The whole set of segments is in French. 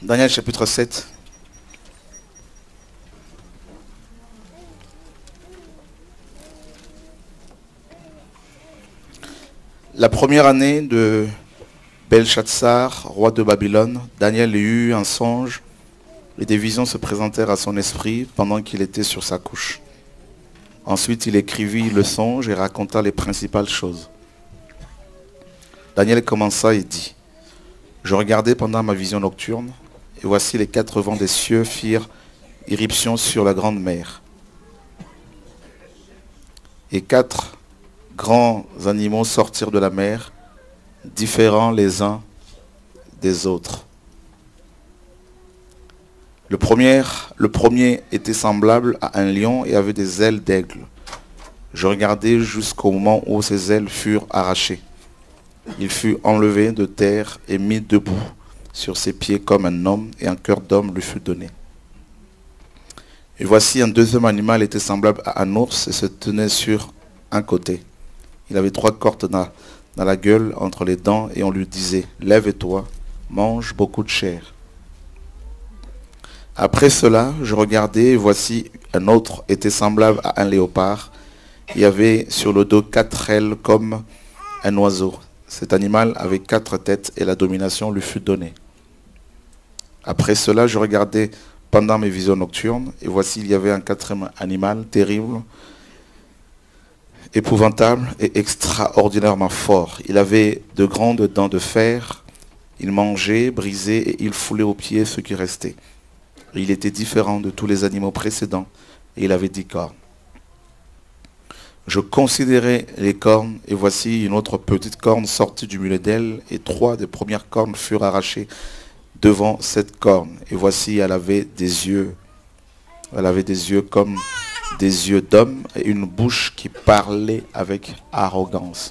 Daniel chapitre 7. La première année de Belshazzar, roi de Babylone, Daniel eut un songe et des visions se présentèrent à son esprit pendant qu'il était sur sa couche. Ensuite, il écrivit le songe et raconta les principales choses. Daniel commença et dit, « Je regardais pendant ma vision nocturne, et voici les 4 vents des cieux firent irruption sur la grande mer. Et 4 grands animaux sortirent de la mer, différents les uns des autres. Le premier était semblable à un lion et avait des ailes d'aigle. Je regardais jusqu'au moment où ses ailes furent arrachées. Il fut enlevé de terre et mis debout sur ses pieds comme un homme, et un cœur d'homme lui fut donné. Et voici un deuxième animal était semblable à un ours et se tenait sur un côté. Il avait 3 cordes dans la gueule entre les dents, et on lui disait, « Lève-toi, mange beaucoup de chair. » Après cela, je regardais, et voici un autre était semblable à un léopard. Il avait sur le dos 4 ailes comme un oiseau. Cet animal avait 4 têtes et la domination lui fut donnée. Après cela, je regardais pendant mes visions nocturnes, et voici il y avait un 4e animal terrible, épouvantable et extraordinairement fort. Il avait de grandes dents de fer, il mangeait, brisait et il foulait aux pieds ce qui restait. Et il était différent de tous les animaux précédents et il avait 10 cornes. Je considérais les cornes et voici une autre petite corne sortie du milieu d'elle et 3 des premières cornes furent arrachées devant cette corne. Et voici elle avait des yeux comme des yeux d'homme et une bouche qui parlait avec arrogance.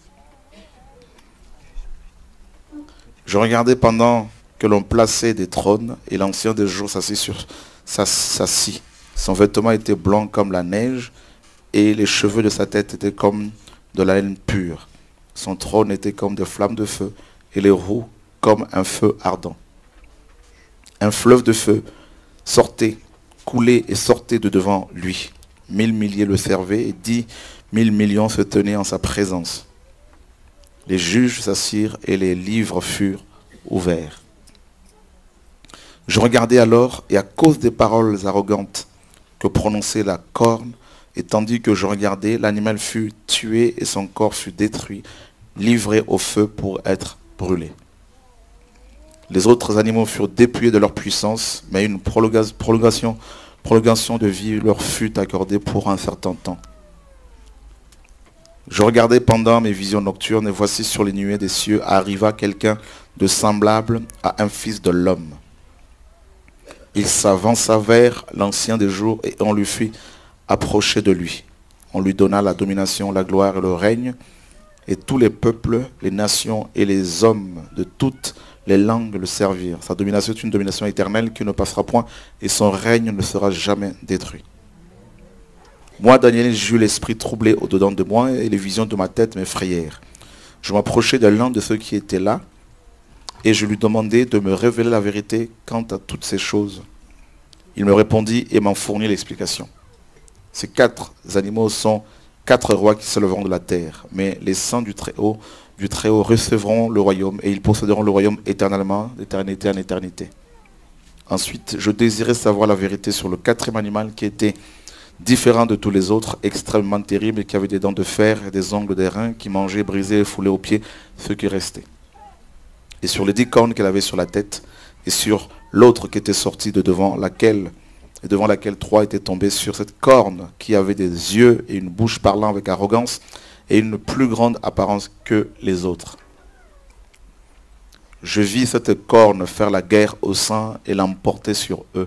Je regardais pendant que l'on plaçait des trônes et l'ancien des jours s'assit. Son vêtement était blanc comme la neige et les cheveux de sa tête étaient comme de la laine pure. Son trône était comme des flammes de feu et les roues comme un feu ardent. Un fleuve de feu coulait et sortait de devant lui. 1000 milliers le servaient et 10 000 millions se tenaient en sa présence. Les juges s'assirent et les livres furent ouverts. Je regardais alors, et à cause des paroles arrogantes que prononçait la corne, et tandis que je regardais, l'animal fut tué et son corps fut détruit, livré au feu pour être brûlé. Les autres animaux furent dépouillés de leur puissance, mais une prolongation de vie leur fut accordée pour un certain temps. Je regardais pendant mes visions nocturnes, et voici sur les nuées des cieux arriva quelqu'un de semblable à un fils de l'homme. Il s'avança vers l'ancien des jours, et on lui fit approcher de lui. On lui donna la domination, la gloire et le règne, et tous les peuples, les nations et les hommes de toutes les langues le servirent. Sa domination est une domination éternelle qui ne passera point et son règne ne sera jamais détruit. Moi, Daniel, j'eus l'esprit troublé au-dedans de moi et les visions de ma tête m'effrayèrent. Je m'approchai de l'un de ceux qui étaient là et je lui demandai de me révéler la vérité quant à toutes ces choses. Il me répondit et m'en fournit l'explication. Ces 4 animaux sont 4 rois qui se leveront de la terre, mais les saints du Très-Haut recevront le royaume et ils posséderont le royaume éternellement, d'éternité en éternité. Ensuite, je désirais savoir la vérité sur le 4e animal qui était différent de tous les autres, extrêmement terrible et qui avait des dents de fer et des ongles d'airain, qui mangeait, brisait et foulait aux pieds ce qui restait. Et sur les 10 cornes qu'elle avait sur la tête, et sur l'autre qui était sortie de devant laquelle 3 étaient tombés sur cette corne qui avait des yeux et une bouche parlant avec arrogance et une plus grande apparence que les autres. Je vis cette corne faire la guerre aux saints et l'emporter sur eux.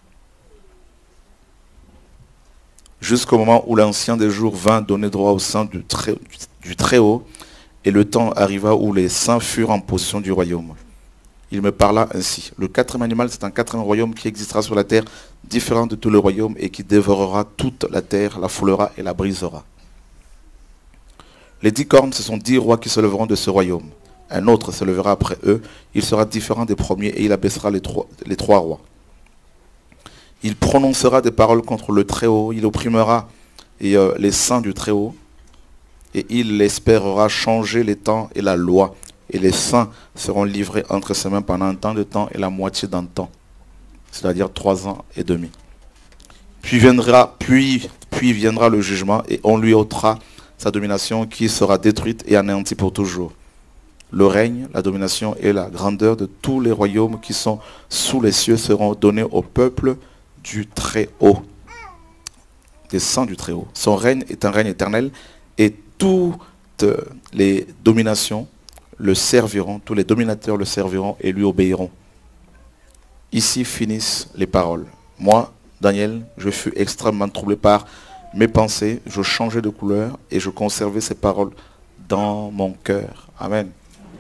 Jusqu'au moment où l'ancien des jours vint donner droit aux saints du Très-Haut, et le temps arriva où les saints furent en possession du royaume. Il me parla ainsi. Le 4e animal, c'est un 4e royaume qui existera sur la terre, différent de tout le royaume, et qui dévorera toute la terre, la foulera et la brisera. Les 10 cornes, ce sont 10 rois qui se lèveront de ce royaume. un autre se lèvera après eux. Il sera différent des premiers et il abaissera les trois rois. Il prononcera des paroles contre le Très-Haut. Il opprimera les saints du Très-Haut. Et il espérera changer les temps et la loi. Et les saints seront livrés entre ses mains pendant un temps de temps et la moitié d'un temps. C'est-à-dire 3 ans et demi. Puis viendra le jugement et on lui ôtera sa domination qui sera détruite et anéantie pour toujours. Le règne, la domination et la grandeur de tous les royaumes qui sont sous les cieux seront donnés au peuple du Très-Haut, des saints du Très-Haut. Son règne est un règne éternel et toutes les dominations le serviront, tous les dominateurs le serviront et lui obéiront. Ici finissent les paroles. Moi, Daniel, je fus extrêmement troublé par mes pensées, je changeais de couleur et je conservais ces paroles dans mon cœur. Amen.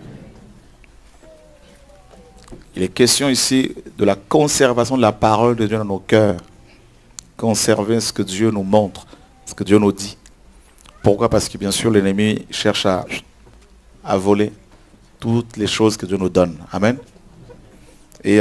Il est question ici de la conservation de la parole de Dieu dans nos cœurs. Conserver ce que Dieu nous montre, ce que Dieu nous dit. Pourquoi? Parce que bien sûr l'ennemi cherche à voler toutes les choses que Dieu nous donne. Amen. Et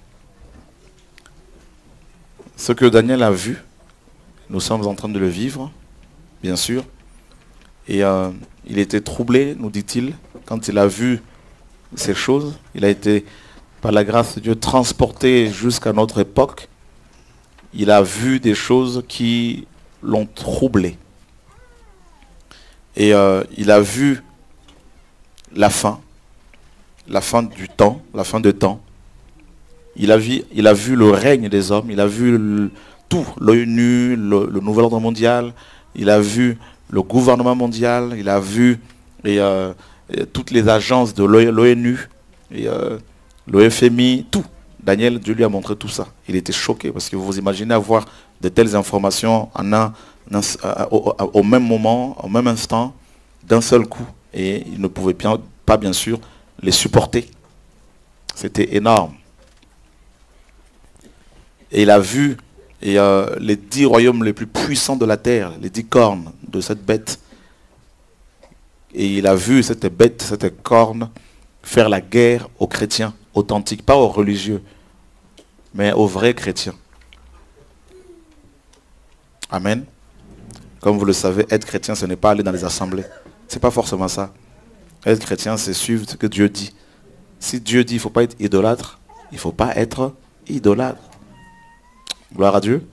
ce que Daniel a vu, nous sommes en train de le vivre, bien sûr. Et il était troublé, nous dit-il, quand il a vu ces choses. Il a été, par la grâce de Dieu, transporté jusqu'à notre époque. Il a vu des choses qui l'ont troublé. Et il a vu la fin du temps, la fin de temps. Il a vu le règne des hommes, il a vu tout, l'ONU, le nouvel ordre mondial, il a vu le gouvernement mondial, il a vu toutes les agences de l'ONU, le FMI, tout. Daniel, Dieu lui a montré tout ça. Il était choqué parce que vous imaginez avoir de telles informations au même moment, au même instant, d'un seul coup. Et il ne pouvait pas bien sûr les supporter. C'était énorme. Et il a vu les 10 royaumes les plus puissants de la terre, les 10 cornes de cette bête. Et il a vu cette bête, cette corne, faire la guerre aux chrétiens authentiques, pas aux religieux, mais aux vrais chrétiens. Amen. Comme vous le savez, être chrétien, ce n'est pas aller dans les assemblées. Ce n'est pas forcément ça. Être chrétien, c'est suivre ce que Dieu dit. Si Dieu dit qu'il ne faut pas être idolâtre, il ne faut pas être idolâtre. Gloire à Dieu.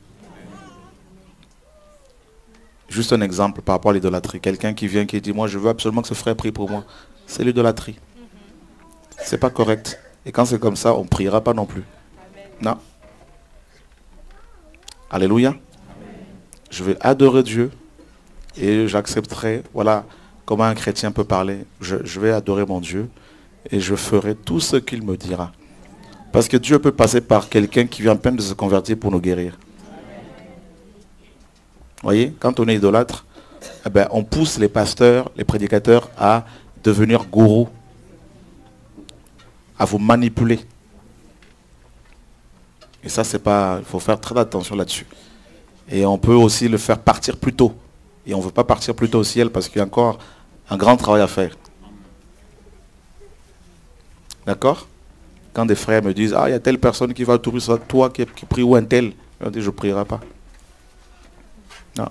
Juste un exemple par rapport à l'idolâtrie. Quelqu'un qui vient qui dit, moi je veux absolument que ce frère prie pour moi. C'est l'idolâtrie. C'est pas correct. Et quand c'est comme ça, on ne priera pas non plus. Non. Alléluia. Je vais adorer Dieu et j'accepterai, voilà, comment un chrétien peut parler. Je vais adorer mon Dieu et je ferai tout ce qu'il me dira. Parce que Dieu peut passer par quelqu'un qui vient à peine de se convertir pour nous guérir. Vous voyez, quand on est idolâtre, eh ben, on pousse les pasteurs, les prédicateurs à devenir gourous, à vous manipuler. Et ça, c'est pas, il faut faire très attention là-dessus. Et on peut aussi le faire partir plus tôt. Et on ne veut pas partir plus tôt au ciel parce qu'il y a encore un grand travail à faire. D'accord? Quand des frères me disent, ah, il y a telle personne qui va tourner sur toi qui prie ou un tel, je dis, je ne prierai pas. Non.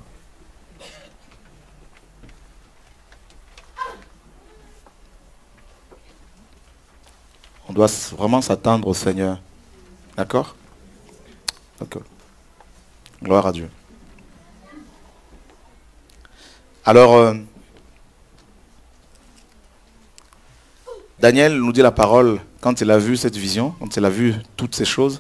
On doit vraiment s'attendre au Seigneur. D'accord? D'accord. Gloire à Dieu. Alors, Daniel nous dit la parole quand il a vu cette vision, quand il a vu toutes ces choses.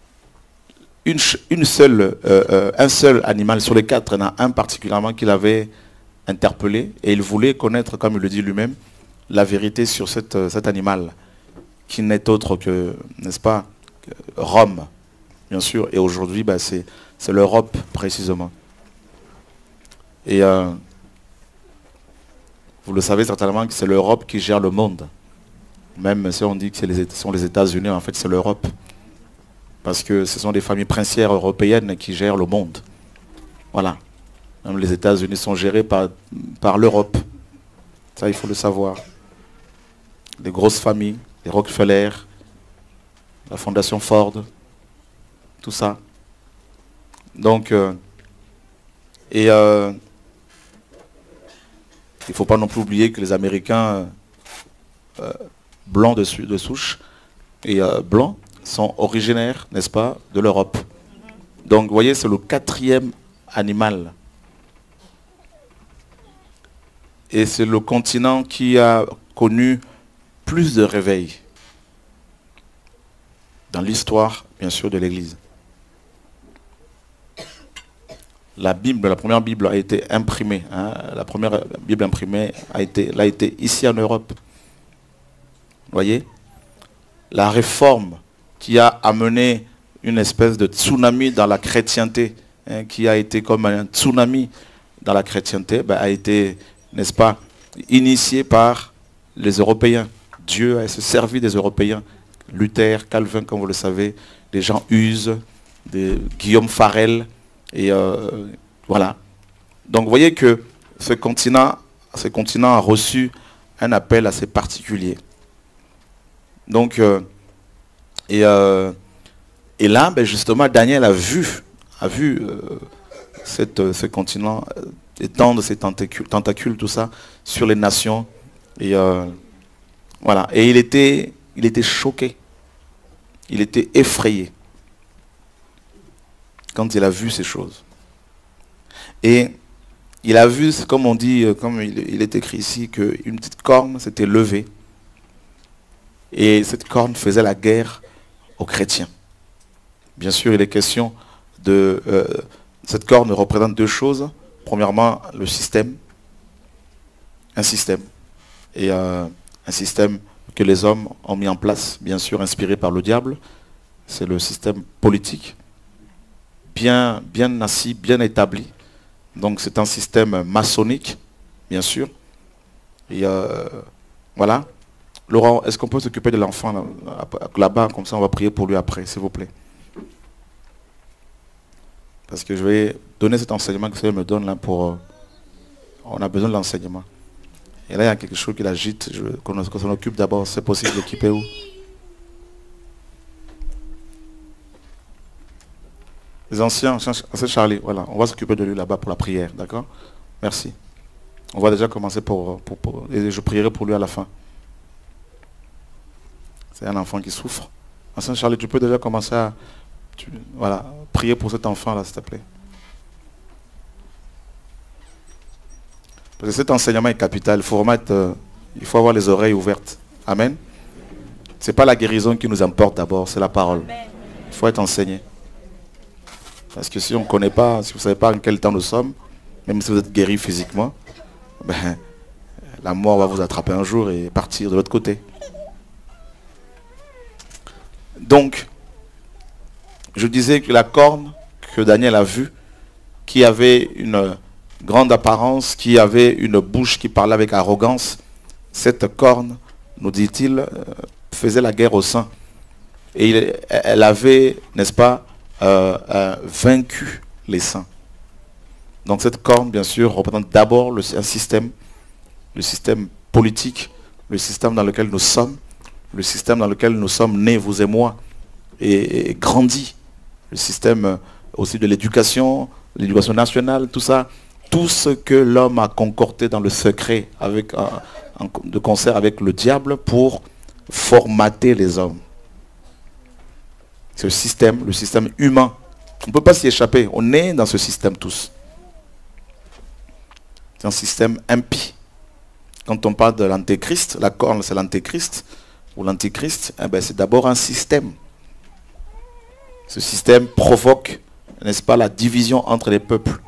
Un seul animal sur les 4, il y en a un particulièrement qu'il avait interpellé et il voulait connaître, comme il le dit lui-même, la vérité sur cet animal qui n'est autre que, n'est-ce pas, Rome, bien sûr, et aujourd'hui, ben, c'est l'Europe précisément. Et vous le savez certainement que c'est l'Europe qui gère le monde. Même si on dit que ce sont les États-Unis, en fait c'est l'Europe. Parce que ce sont des familles princières européennes qui gèrent le monde. Voilà. Même les États-Unis sont gérés par l'Europe. Ça, il faut le savoir. les grosses familles, les Rockefeller, la fondation Ford, tout ça. Donc, il ne faut pas non plus oublier que les Américains blancs de souche et blancs sont originaires, n'est-ce pas, de l'Europe. Donc, vous voyez, c'est le 4e animal. Et c'est le continent qui a connu plus de réveils dans l'histoire, bien sûr, de l'Église. La Bible, la première Bible a été imprimée. Hein, la première Bible imprimée a été ici en Europe. Vous voyez? La réforme qui a amené une espèce de tsunami dans la chrétienté, hein, qui a été comme un tsunami dans la chrétienté, ben, a été, n'est-ce pas, initiée par les Européens. Dieu a se servi des Européens. Luther, Calvin, comme vous le savez, des Jean Hus, des Guillaume Farel, et voilà. Donc vous voyez que ce continent a reçu un appel assez particulier. Donc, et là, ben justement, Daniel a vu ce continent étendre ses tentacules, tout ça, sur les nations. Et voilà. Et il était choqué. Il était effrayé quand il a vu ces choses. Et il a vu, comme on dit, comme il est écrit ici, qu'une petite corne s'était levée. Et cette corne faisait la guerre aux chrétiens. Bien sûr, il est question de... cette corne représente 2 choses. Premièrement, le système. Un système. Et un système que les hommes ont mis en place, bien sûr, inspiré par le diable. C'est le système politique. Bien assis, bien établi. Donc c'est un système maçonnique, bien sûr. Et voilà. Laurent, est-ce qu'on peut s'occuper de l'enfant là-bas, comme ça on va prier pour lui après, s'il vous plaît. Parce que je vais donner cet enseignement que Seigneur me donne là pour... on a besoin de l'enseignement. Et là il y a quelque chose qui l'agite, qu'on s'en occupe d'abord, c'est possible d'équiper où? Les anciens, c'est Charlie, voilà, on va s'occuper de lui là-bas pour la prière, d'accord? Merci. On va déjà commencer et je prierai pour lui à la fin. C'est un enfant qui souffre. Ancien Charlie, tu peux déjà commencer à voilà, prier pour cet enfant-là, s'il te plaît. Parce que cet enseignement est capital, il faut avoir les oreilles ouvertes. Amen. Ce n'est pas la guérison qui nous importe d'abord, c'est la parole. Il faut être enseigné. Parce que si on ne connaît pas, si vous ne savez pas en quel temps nous sommes, même si vous êtes guéri physiquement, ben, la mort va vous attraper un jour et partir de l'autre côté. Donc, je disais que la corne que Daniel a vue, qui avait une grande apparence, qui avait une bouche qui parlait avec arrogance, cette corne, nous dit-il, faisait la guerre aux saints. Et elle avait, n'est-ce pas, vaincu les saints. Donc cette corne, bien sûr, représente d'abord un système, le système politique, le système dans lequel nous sommes, le système dans lequel nous sommes nés, vous et moi, et grandis. Le système aussi de l'éducation nationale, tout ça. Tout ce que l'homme a concordé dans le secret, de concert avec le diable, pour formater les hommes. C'est le système humain. On ne peut pas s'y échapper. On est dans ce système tous. C'est un système impie. Quand on parle de l'antéchrist, la corne c'est l'antéchrist, ou l'antéchrist, eh ben, c'est d'abord un système. Ce système provoque, n'est-ce pas, la division entre les peuples.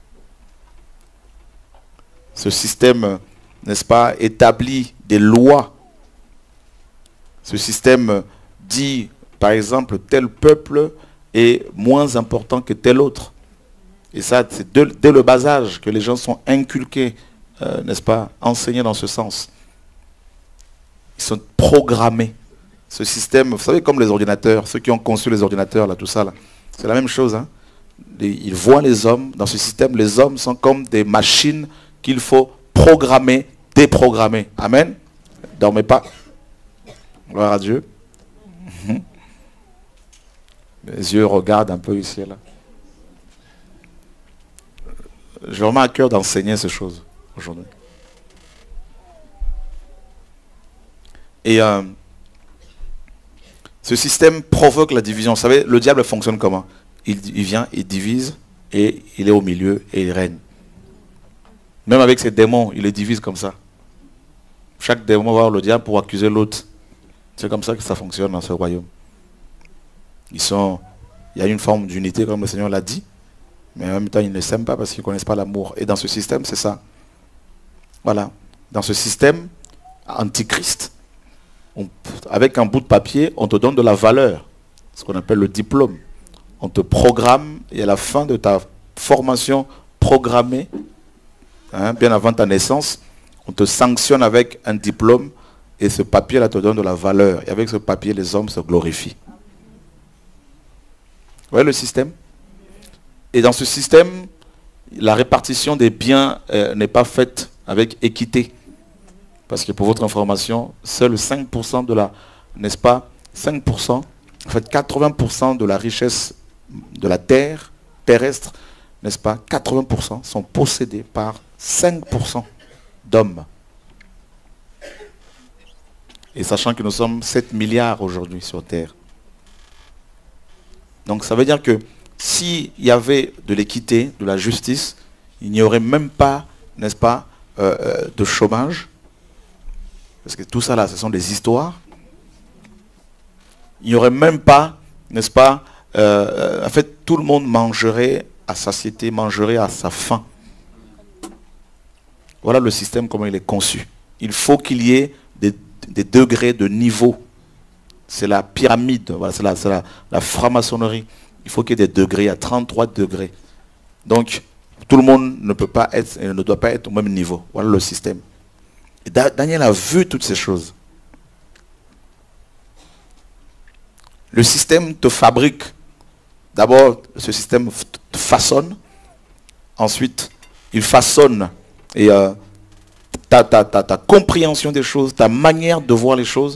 Ce système, n'est-ce pas, établit des lois. Ce système dit, par exemple, tel peuple est moins important que tel autre. Et ça, c'est dès le bas âge que les gens sont inculqués, n'est-ce pas, enseignés dans ce sens. Ils sont programmés. Ce système, vous savez, comme les ordinateurs, ceux qui ont conçu les ordinateurs, là, tout ça, là, c'est la même chose. Hein. Ils voient les hommes, dans ce système, les hommes sont comme des machines qu'il faut programmer, déprogrammer. Amen. Dormez pas. Gloire à Dieu. Les yeux regardent un peu ici et là. J'ai vraiment à cœur d'enseigner ces choses aujourd'hui. Et ce système provoque la division. Vous savez, le diable fonctionne comment? Il vient, il divise, et il est au milieu, et il règne. Même avec ses démons, il les divise comme ça. Chaque démon va voir le diable pour accuser l'autre. C'est comme ça que ça fonctionne dans ce royaume. Il y a une forme d'unité, comme le Seigneur l'a dit, mais en même temps, ils ne s'aiment pas parce qu'ils ne connaissent pas l'amour. Et dans ce système, c'est ça. Voilà. Dans ce système antichrist, avec un bout de papier, on te donne de la valeur, ce qu'on appelle le diplôme. On te programme, et à la fin de ta formation programmée, bien avant ta naissance, on te sanctionne avec un diplôme, et ce papier-là te donne de la valeur. Et avec ce papier, les hommes se glorifient. Vous voyez le système? Et dans ce système, la répartition des biens n'est pas faite avec équité. Parce que pour votre information, seul 5% de la, n'est-ce pas, 5%, en fait 80% de la richesse de la terre terrestre, n'est-ce pas, 80% sont possédés par 5% d'hommes. Et sachant que nous sommes 7 milliards aujourd'hui sur Terre. Donc ça veut dire que s'il y avait de l'équité, de la justice, il n'y aurait même pas, n'est-ce pas, de chômage. Parce que tout ça là, ce sont des histoires. Il n'y aurait même pas, n'est-ce pas, en fait, tout le monde mangerait à satiété, mangerait à sa faim. Voilà le système, comment il est conçu. Il faut qu'il y ait des degrés de niveau. C'est la pyramide, voilà, c'est la franc-maçonnerie. Il faut qu'il y ait des degrés, à 33 degrés. Donc, tout le monde ne peut pas être, ne doit pas être au même niveau. Voilà le système. Et Daniel a vu toutes ces choses. Le système te fabrique. D'abord, ce système te façonne. Ensuite, il façonne et ta compréhension des choses, ta manière de voir les choses,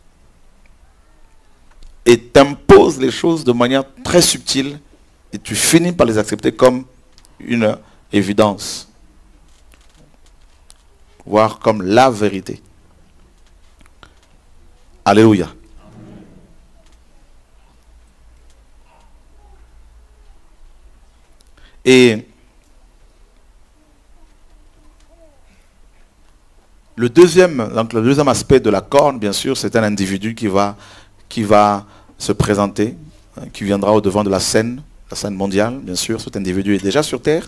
et t'impose les choses de manière très subtile, et tu finis par les accepter comme une évidence, voire comme la vérité. Alléluia. Et le deuxième aspect de la corne, bien sûr, c'est un individu qui va se présenter, qui viendra au devant de la scène mondiale, bien sûr. Cet individu est déjà sur terre.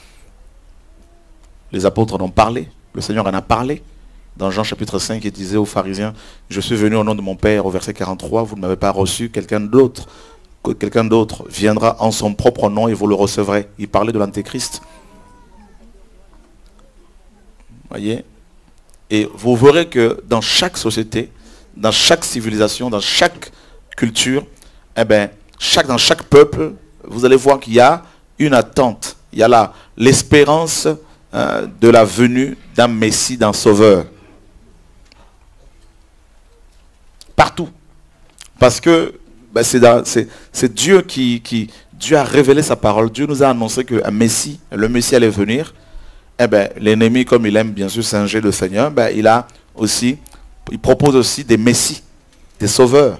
Les apôtres en ont parlé, le Seigneur en a parlé. Dans Jean chapitre 5, il disait aux pharisiens, « Je suis venu au nom de mon Père » au verset 43, « Vous ne m'avez pas reçu, quelqu'un d'autre viendra en son propre nom et vous le recevrez. » Il parlait de l'Antéchrist. Voyez? Et vous verrez que dans chaque société, dans chaque civilisation, dans chaque culture, eh ben, dans chaque peuple, vous allez voir qu'il y a une attente. Il y a là l'espérance de la venue d'un Messie, d'un Sauveur. Partout. Parce que ben, c'est Dieu Dieu a révélé sa parole. Dieu nous a annoncé qu'un Messie, le Messie allait venir. Eh ben, l'ennemi, comme il aime bien sûr singer le Seigneur, ben, il propose aussi des Messies, des sauveurs.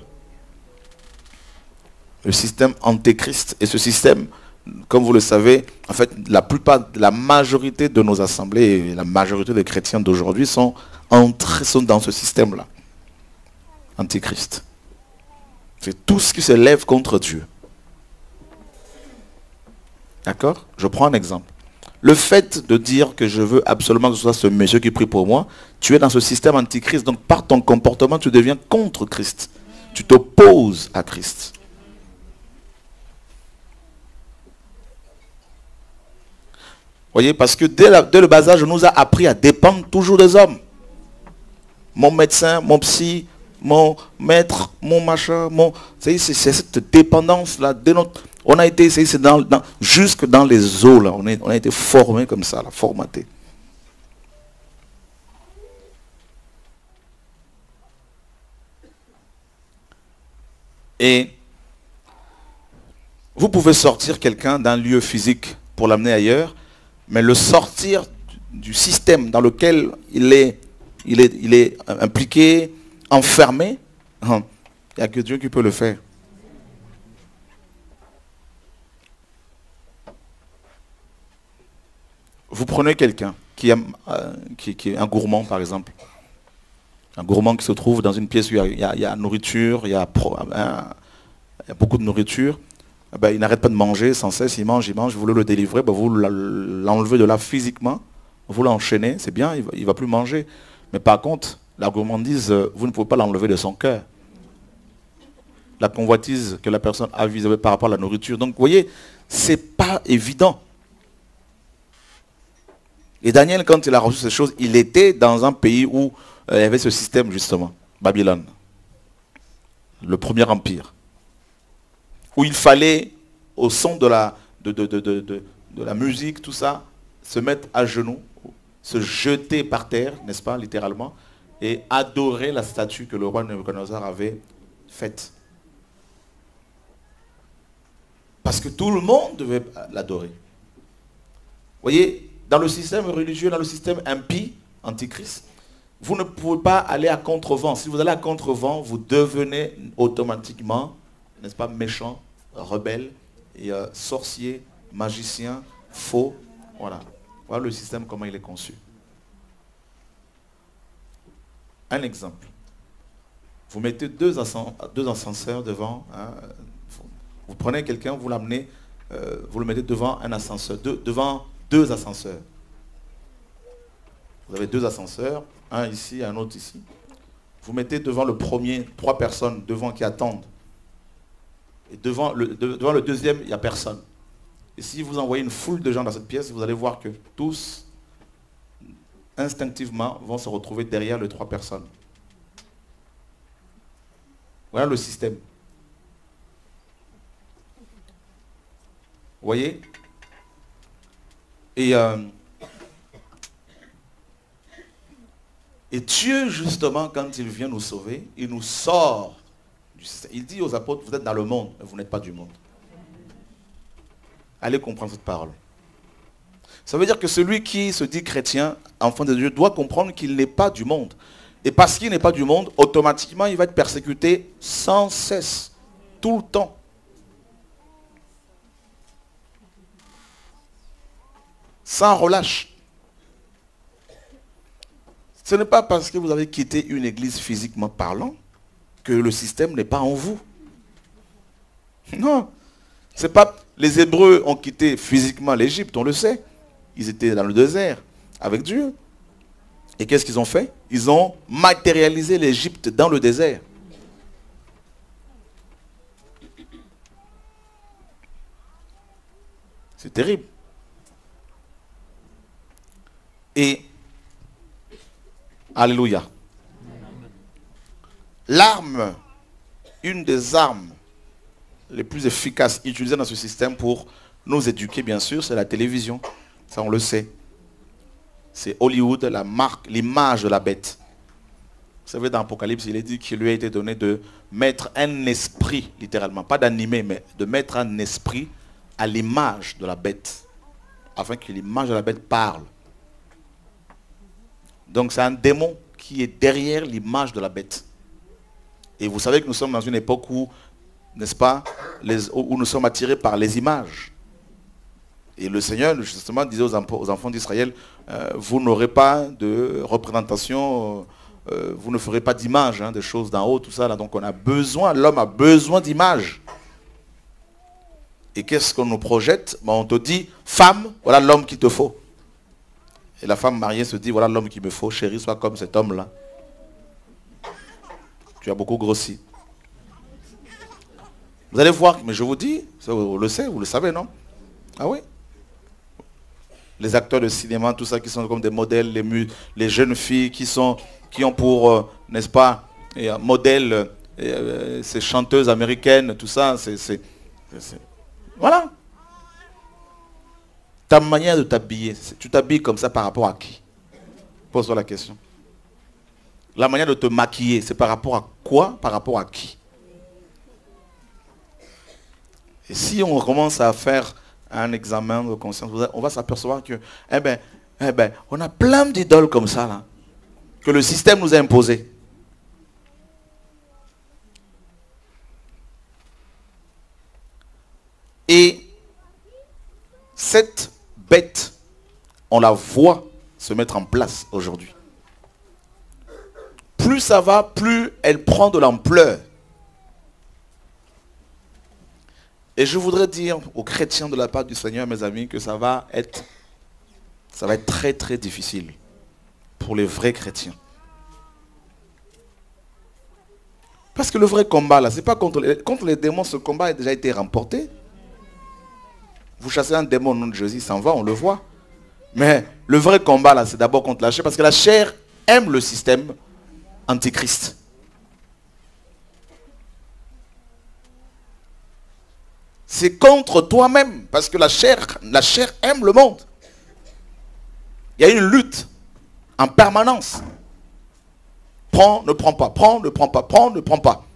Le système antéchrist. Et ce système, comme vous le savez, en fait, la majorité de nos assemblées et la majorité des chrétiens d'aujourd'hui sont dans ce système-là. Antéchrist. C'est tout ce qui se lève contre Dieu. D'accord? Je prends un exemple. Le fait de dire que je veux absolument que ce soit ce monsieur qui prie pour moi, tu es dans ce système antichrist. Donc par ton comportement, tu deviens contre Christ. Tu t'opposes à Christ. Voyez, parce que dès le bas âge, on nous a appris à dépendre toujours des hommes. Mon médecin, mon psy, mon maître, mon machin, c'est cette dépendance-là. On a été, jusque dans les eaux, là, on a été formé comme ça, là, formaté. Et vous pouvez sortir quelqu'un d'un lieu physique pour l'amener ailleurs, mais le sortir du système dans lequel il est impliqué, enfermé, il n'y a que Dieu qui peut le faire. Vous prenez quelqu'un qui est un gourmand, par exemple. Un gourmand qui se trouve dans une pièce où il y a nourriture, il y a beaucoup de nourriture. Ben, il n'arrête pas de manger sans cesse, il mange, vous voulez le délivrer, ben, vous l'enlevez de là physiquement, vous l'enchaînez, c'est bien, il ne va plus manger. Mais par contre, la gourmandise, vous ne pouvez pas l'enlever de son cœur. La convoitise que la personne a vis-à-vis par rapport à la nourriture. Donc vous voyez, c'est pas évident. Et Daniel, quand il a reçu ces choses, il était dans un pays où il y avait ce système justement, Babylone, le premier empire, où il fallait, au son de la musique, tout ça, se mettre à genoux, se jeter par terre, n'est-ce pas, littéralement, et adorer la statue que le roi Nebuchadnezzar avait faite. Parce que tout le monde devait l'adorer. Vous voyez, dans le système religieux, dans le système impie, antichrist, vous ne pouvez pas aller à contre-vent. Si vous allez à contre-vent, vous devenez automatiquement, n'est-ce pas, méchant, rebelle, et sorcier, magicien, faux. Voilà. Voilà le système, comment il est conçu. Un exemple. Vous mettez deux ascenseurs devant. Hein, vous prenez quelqu'un, vous l'amenez, vous le mettez devant un ascenseur, devant deux ascenseurs. Vous avez deux ascenseurs, un ici, un autre ici. Vous mettez devant le premier, 3 personnes devant qui attendent. Et devant le deuxième, il n'y a personne. Et si vous envoyez une foule de gens dans cette pièce, vous allez voir que tous, instinctivement, vont se retrouver derrière les 3 personnes. Voilà le système. Vous voyez? Et Dieu, justement, quand il vient nous sauver, il nous sort du système. Il dit aux apôtres, vous êtes dans le monde, mais vous n'êtes pas du monde. Allez comprendre cette parole. Ça veut dire que celui qui se dit chrétien, enfant de Dieu, doit comprendre qu'il n'est pas du monde. Et parce qu'il n'est pas du monde, automatiquement, il va être persécuté sans cesse, tout le temps. Sans relâche. Ce n'est pas parce que vous avez quitté une église physiquement parlant que le système n'est pas en vous. Non. C'est pas... Les Hébreux ont quitté physiquement l'Égypte, on le sait. Ils étaient dans le désert avec Dieu. Et qu'est-ce qu'ils ont fait? Ils ont matérialisé l'Égypte dans le désert. C'est terrible. Et, alléluia. L'arme, une des armes les plus efficaces utilisées dans ce système pour nous éduquer, bien sûr, c'est la télévision. Ça, on le sait. C'est Hollywood, la marque, l'image de la bête. Vous savez, dans l'Apocalypse, il est dit qu'il lui a été donné de mettre un esprit, littéralement, pas d'animer, mais de mettre un esprit à l'image de la bête, afin que l'image de la bête parle. Donc c'est un démon qui est derrière l'image de la bête. Et vous savez que nous sommes dans une époque où, n'est-ce pas, où nous sommes attirés par les images. Et le Seigneur, justement, disait aux enfants d'Israël, vous n'aurez pas de représentation, vous ne ferez pas d'image, hein, des choses d'en haut, tout ça. Là. Donc on a besoin, l'homme a besoin d'images. Et qu'est-ce qu'on nous projette? On te dit, femme, voilà l'homme qu'il te faut. Et la femme mariée se dit, voilà l'homme qu'il me faut, chérie, sois comme cet homme-là. Tu as beaucoup grossi. Vous allez voir, mais je vous dis, vous le savez, vous le savez, non? Ah oui? Les acteurs de cinéma, tout ça, qui sont comme des modèles, les jeunes filles qui ont pour, n'est-ce pas, modèle, ces chanteuses américaines, tout ça, voilà. Ta manière de t'habiller, tu t'habilles comme ça par rapport à qui? Pose-toi la question. La manière de te maquiller, c'est par rapport à quoi? Par rapport à qui? Et si on commence à faire un examen de conscience, on va s'apercevoir que, on a plein d'idoles comme ça, là, que le système nous a imposées. Et cette bête, on la voit se mettre en place aujourd'hui. Plus ça va, plus elle prend de l'ampleur. Et je voudrais dire aux chrétiens de la part du Seigneur, mes amis, que ça va être très très difficile pour les vrais chrétiens. Parce que le vrai combat, là, c'est pas contre les démons, ce combat a déjà été remporté. Vous chassez un démon au nom de Jésus, il s'en va, on le voit. Mais le vrai combat, là, c'est d'abord contre la chair, parce que la chair aime le système antichrist. C'est contre toi-même, parce que la chair aime le monde. Il y a une lutte en permanence. Prends, ne prends pas, prends, ne prends pas, prends, ne prends pas.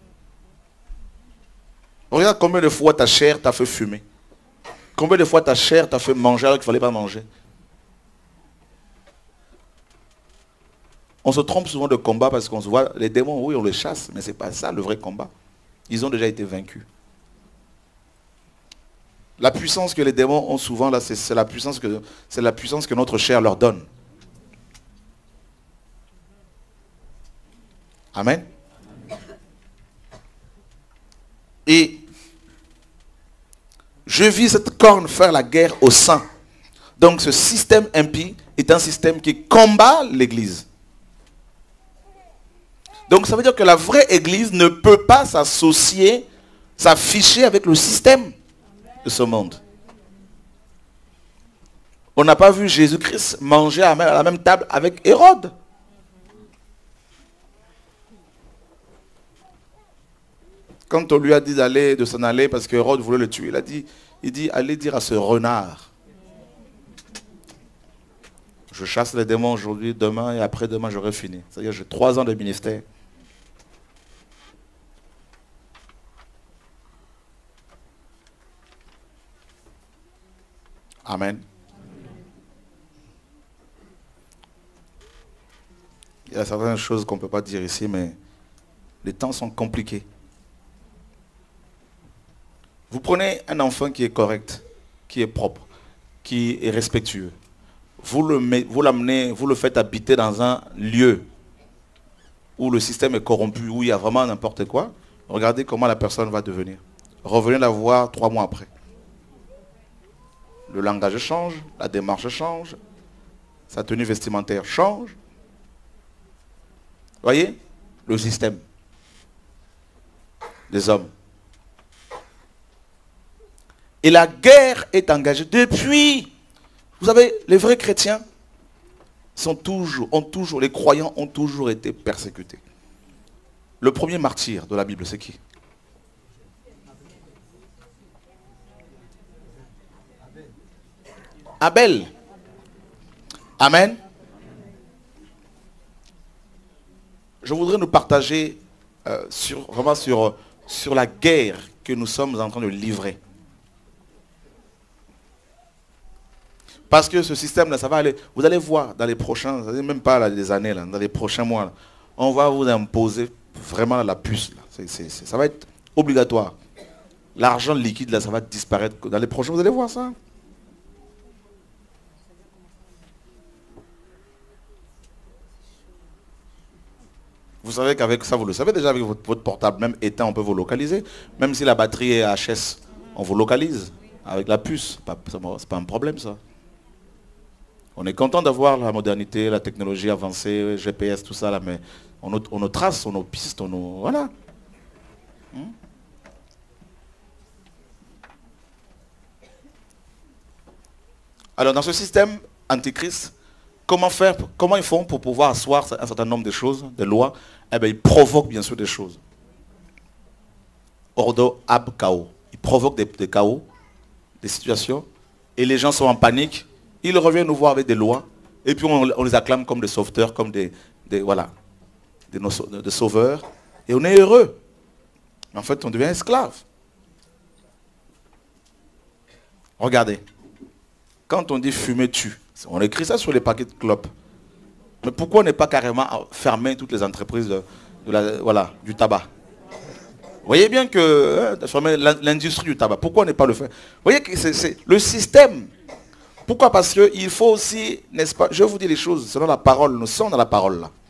Regarde combien de fois ta chair t'a fait fumer. Combien de fois ta chair t'a fait manger alors qu'il ne fallait pas manger. On se trompe souvent de combat parce qu'on se voit, les démons, oui, on les chasse, mais ce n'est pas ça le vrai combat. Ils ont déjà été vaincus. La puissance que les démons ont souvent, là, c'est la puissance que notre chair leur donne. Amen. Et je vis cette corne faire la guerre au sang. Donc ce système impie est un système qui combat l'Église. Donc ça veut dire que la vraie Église ne peut pas s'associer, s'afficher avec le système de ce monde. On n'a pas vu Jésus-Christ manger à la même table avec Hérode. Quand on lui a dit de s'en aller parce qu'Hérode voulait le tuer, il dit, allez dire à ce renard. Je chasse les démons aujourd'hui, demain et après-demain j'aurai fini. C'est-à-dire j'ai 3 ans de ministère. Amen. Il y a certaines choses qu'on ne peut pas dire ici, mais les temps sont compliqués. Vous prenez un enfant qui est correct, qui est propre, qui est respectueux. Vous l'amenez, vous le faites habiter dans un lieu où le système est corrompu, où il y a vraiment n'importe quoi. Regardez comment la personne va devenir. Revenez la voir 3 mois après. Le langage change, la démarche change, sa tenue vestimentaire change. Voyez, le système des hommes. Et la guerre est engagée depuis. Vous savez, les vrais chrétiens les croyants ont toujours été persécutés. Le premier martyr de la Bible, c'est qui? Abel. Amen. Je voudrais nous partager sur la guerre que nous sommes en train de livrer. Parce que ce système-là, ça va aller. Vous allez voir dans les prochains, même pas là, des années, là, dans les prochains mois, là, on va vous imposer vraiment la puce. Là. Ça va être obligatoire. L'argent liquide, là, ça va disparaître. Dans les prochains, vous allez voir ça. Vous savez qu'avec ça, vous le savez déjà, avec votre portable, même éteint, on peut vous localiser. Même si la batterie est HS, on vous localise avec la puce. C'est pas un problème, ça. On est content d'avoir la modernité, la technologie avancée, GPS, tout ça, là, mais on nous trace, on nous piste, voilà. Alors, dans ce système antichrist, comment ils font pour pouvoir asseoir un certain nombre de choses, des lois? Eh bien, ils provoquent bien sûr des choses. Ordo ab chaos. Ils provoquent des chaos, des situations, et les gens sont en panique. Ils reviennent nous voir avec des lois, et puis on les acclame comme des sauveteurs, comme des sauveurs, et on est heureux. Mais en fait, on devient esclave. Regardez. Quand on dit fumer tue, on écrit ça sur les paquets de clopes. Mais pourquoi on n'est pas carrément fermer toutes les entreprises voilà, du tabac? Vous voyez bien que fermer l'industrie du tabac, pourquoi on n'est pas le faire? Vous voyez que c'est le système. Pourquoi? Parce qu'il faut aussi, n'est-ce pas, je vous dis les choses selon la parole, nous sommes dans la parole là.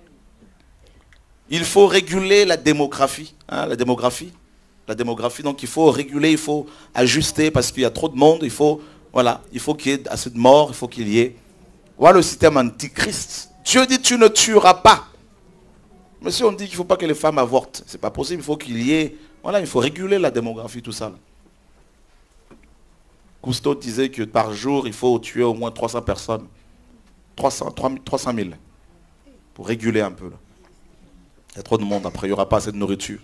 Il faut réguler la démographie, hein, la démographie, donc il faut réguler, il faut ajuster parce qu'il y a trop de monde, il faut, voilà, il faut qu'il y ait assez de morts, il faut qu'il y ait, voilà le système antichrist. Dieu dit tu ne tueras pas. Mais si on dit qu'il ne faut pas que les femmes avortent, c'est pas possible, il faut qu'il y ait, voilà, il faut réguler la démographie, tout ça là. Cousteau disait que par jour, il faut tuer au moins 300 personnes. 300 000. Pour réguler un peu. Là. Il y a trop de monde, après il n'y aura pas assez de nourriture.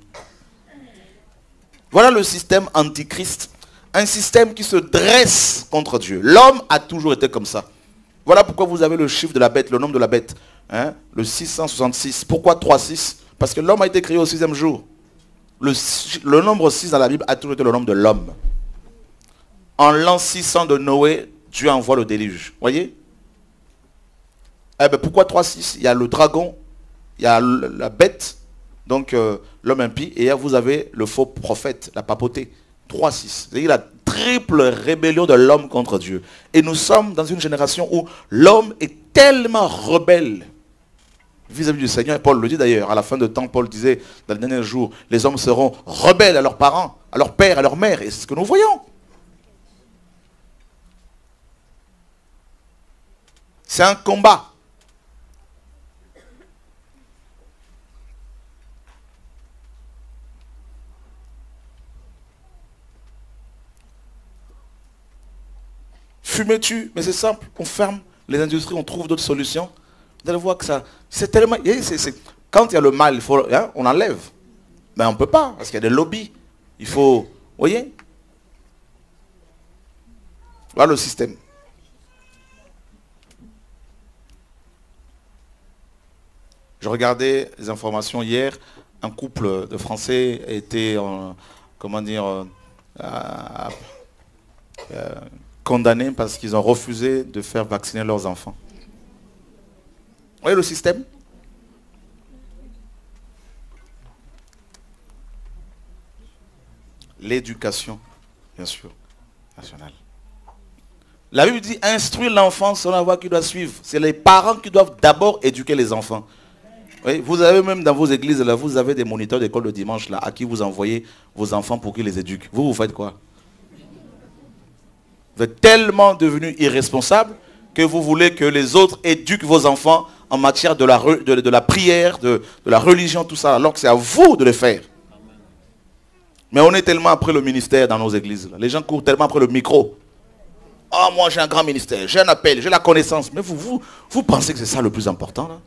Voilà le système antichrist. Un système qui se dresse contre Dieu. L'homme a toujours été comme ça. Voilà pourquoi vous avez le chiffre de la bête, le nombre de la bête. Hein, le 666. Pourquoi 3-6? Parce que l'homme a été créé au 6e jour. Le nombre 6 dans la Bible a toujours été le nombre de l'homme. En l'an 600 de Noé, Dieu envoie le déluge. Voyez? Eh bien, pourquoi 3-6? Il y a le dragon, il y a la bête, donc l'homme impie, et vous avez le faux prophète, la papauté. 3-6. C'est-à-dire la triple rébellion de l'homme contre Dieu. Et nous sommes dans une génération où l'homme est tellement rebelle vis-à-vis du Seigneur. Et Paul le dit d'ailleurs. À la fin de temps, Paul disait, dans les derniers jours, les hommes seront rebelles à leurs parents, à leur père, à leur mère. Et c'est ce que nous voyons. C'est un combat. Fumer-tu, mais c'est simple, on ferme les industries, on trouve d'autres solutions. Vous allez voir que ça, c'est tellement... quand il y a le mal, il faut, hein, on enlève. Mais on ne peut pas, parce qu'il y a des lobbies. Il faut... Vous voyez? Voilà le système. Je regardais les informations hier. Un couple de Français était, comment dire, condamnés parce qu'ils ont refusé de faire vacciner leurs enfants. Vous voyez le système? L'éducation, bien sûr, nationale. La Bible dit instruire l'enfant selon la voie qu'il doit suivre. C'est les parents qui doivent d'abord éduquer les enfants. Oui, vous avez même dans vos églises, là, vous avez des moniteurs d'école de dimanche là, à qui vous envoyez vos enfants pour qu'ils les éduquent. Vous faites quoi? Vous êtes tellement devenus irresponsables que vous voulez que les autres éduquent vos enfants en matière de la prière, de la religion, tout ça, alors que c'est à vous de le faire. Mais on est tellement après le ministère dans nos églises. Là. Les gens courent tellement après le micro. Ah, moi j'ai un grand ministère, j'ai un appel, j'ai la connaissance. Mais vous pensez que c'est ça le plus important là?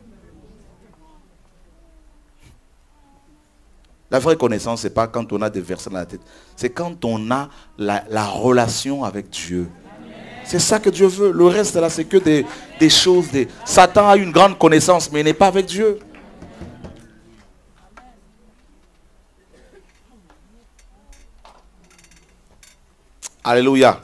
La vraie connaissance, ce n'est pas quand on a des versets dans la tête. C'est quand on a la relation avec Dieu. C'est ça que Dieu veut. Le reste, là, c'est que des choses. Satan a une grande connaissance, mais il n'est pas avec Dieu. Alléluia.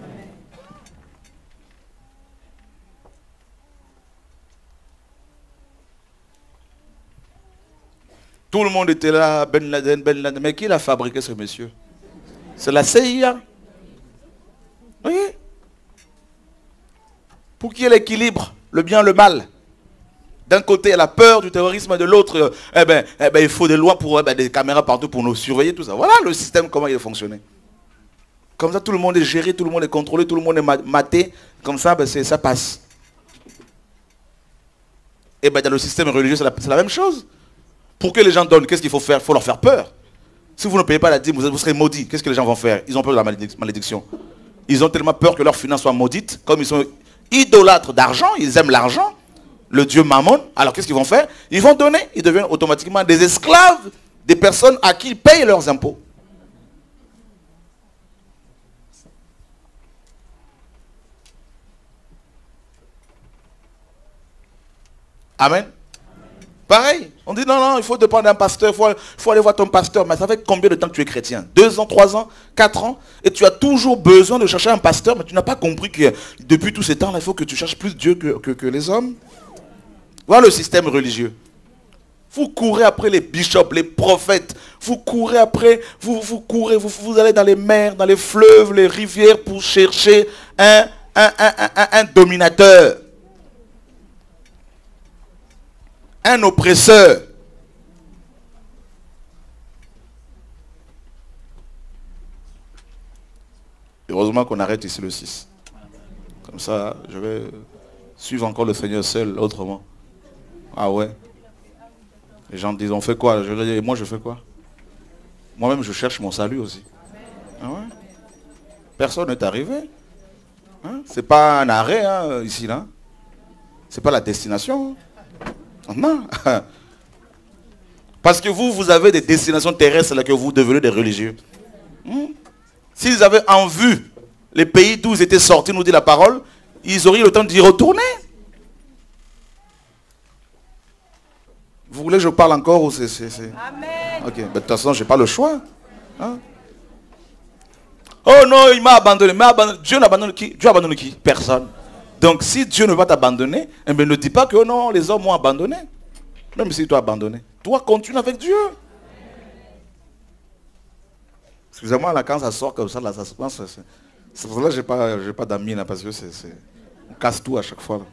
Tout le monde était là, Ben Laden, Ben Laden. Mais qui l'a fabriqué ce monsieur? C'est la CIA. Oui. Pour qu'il y ait l'équilibre, le bien, le mal. D'un côté, il y a la peur du terrorisme, de l'autre, il faut des lois, pour des caméras partout pour nous surveiller, tout ça. Voilà le système, comment il fonctionnait. Comme ça, tout le monde est géré, tout le monde est contrôlé, tout le monde est maté. Comme ça, ça passe. Et dans le système religieux, c'est la même chose. Pour que les gens donnent, qu'est-ce qu'il faut faire? Il faut leur faire peur. Si vous ne payez pas la dîme, vous serez maudits. Qu'est-ce que les gens vont faire? Ils ont peur de la malédiction. Ils ont tellement peur que leurs finances soient maudites. Comme ils sont idolâtres d'argent, ils aiment l'argent, le dieu Mammon. Alors qu'est-ce qu'ils vont faire? Ils vont donner. Ils deviennent automatiquement des esclaves des personnes à qui ils payent leurs impôts. Amen. Pareil. On dit non, non, il faut dépendre d'un pasteur, il faut aller voir ton pasteur. Mais ça fait combien de temps que tu es chrétien? 2 ans, 3 ans, 4 ans? Et tu as toujours besoin de chercher un pasteur, mais tu n'as pas compris que depuis tous ces temps-là, il faut que tu cherches plus Dieu que les hommes. Voilà le système religieux. Vous courez après les bishops, les prophètes. Vous courez après, vous courez, vous allez dans les mers, dans les fleuves, les rivières pour chercher un dominateur. Un oppresseur. Heureusement qu'on arrête ici le 6. Comme ça, je vais suivre encore le Seigneur seul, autrement. Ah ouais. Les gens disent, on fait quoi? Je leur dis, et moi je fais quoi? Moi-même je cherche mon salut aussi. Ah ouais. Personne n'est arrivé. Hein? C'est pas un arrêt hein, ici là. C'est pas la destination. Non. Parce que vous avez des destinations terrestres là que vous devenez des religieux. S'ils avaient en vue les pays d'où ils étaient sortis, nous dit la parole, ils auraient eu le temps d'y retourner. Vous voulez que je parle encore ou c'est... Amen. Ok, de toute façon, je n'ai pas le choix. Hein? Oh non, il m'a abandonné. Dieu n'a abandonné qui? Dieu a abandonné qui? Personne. Donc si Dieu ne va t'abandonner, eh bien, ne dis pas que oh non, les hommes m'ont abandonné. Même si tu as abandonné. Toi, continue avec Dieu. Excusez-moi, là, quand ça sort comme ça, là, ça se passe. C'est pour ça que je n'ai pas d'amis, là, parce que on casse tout à chaque fois. Là.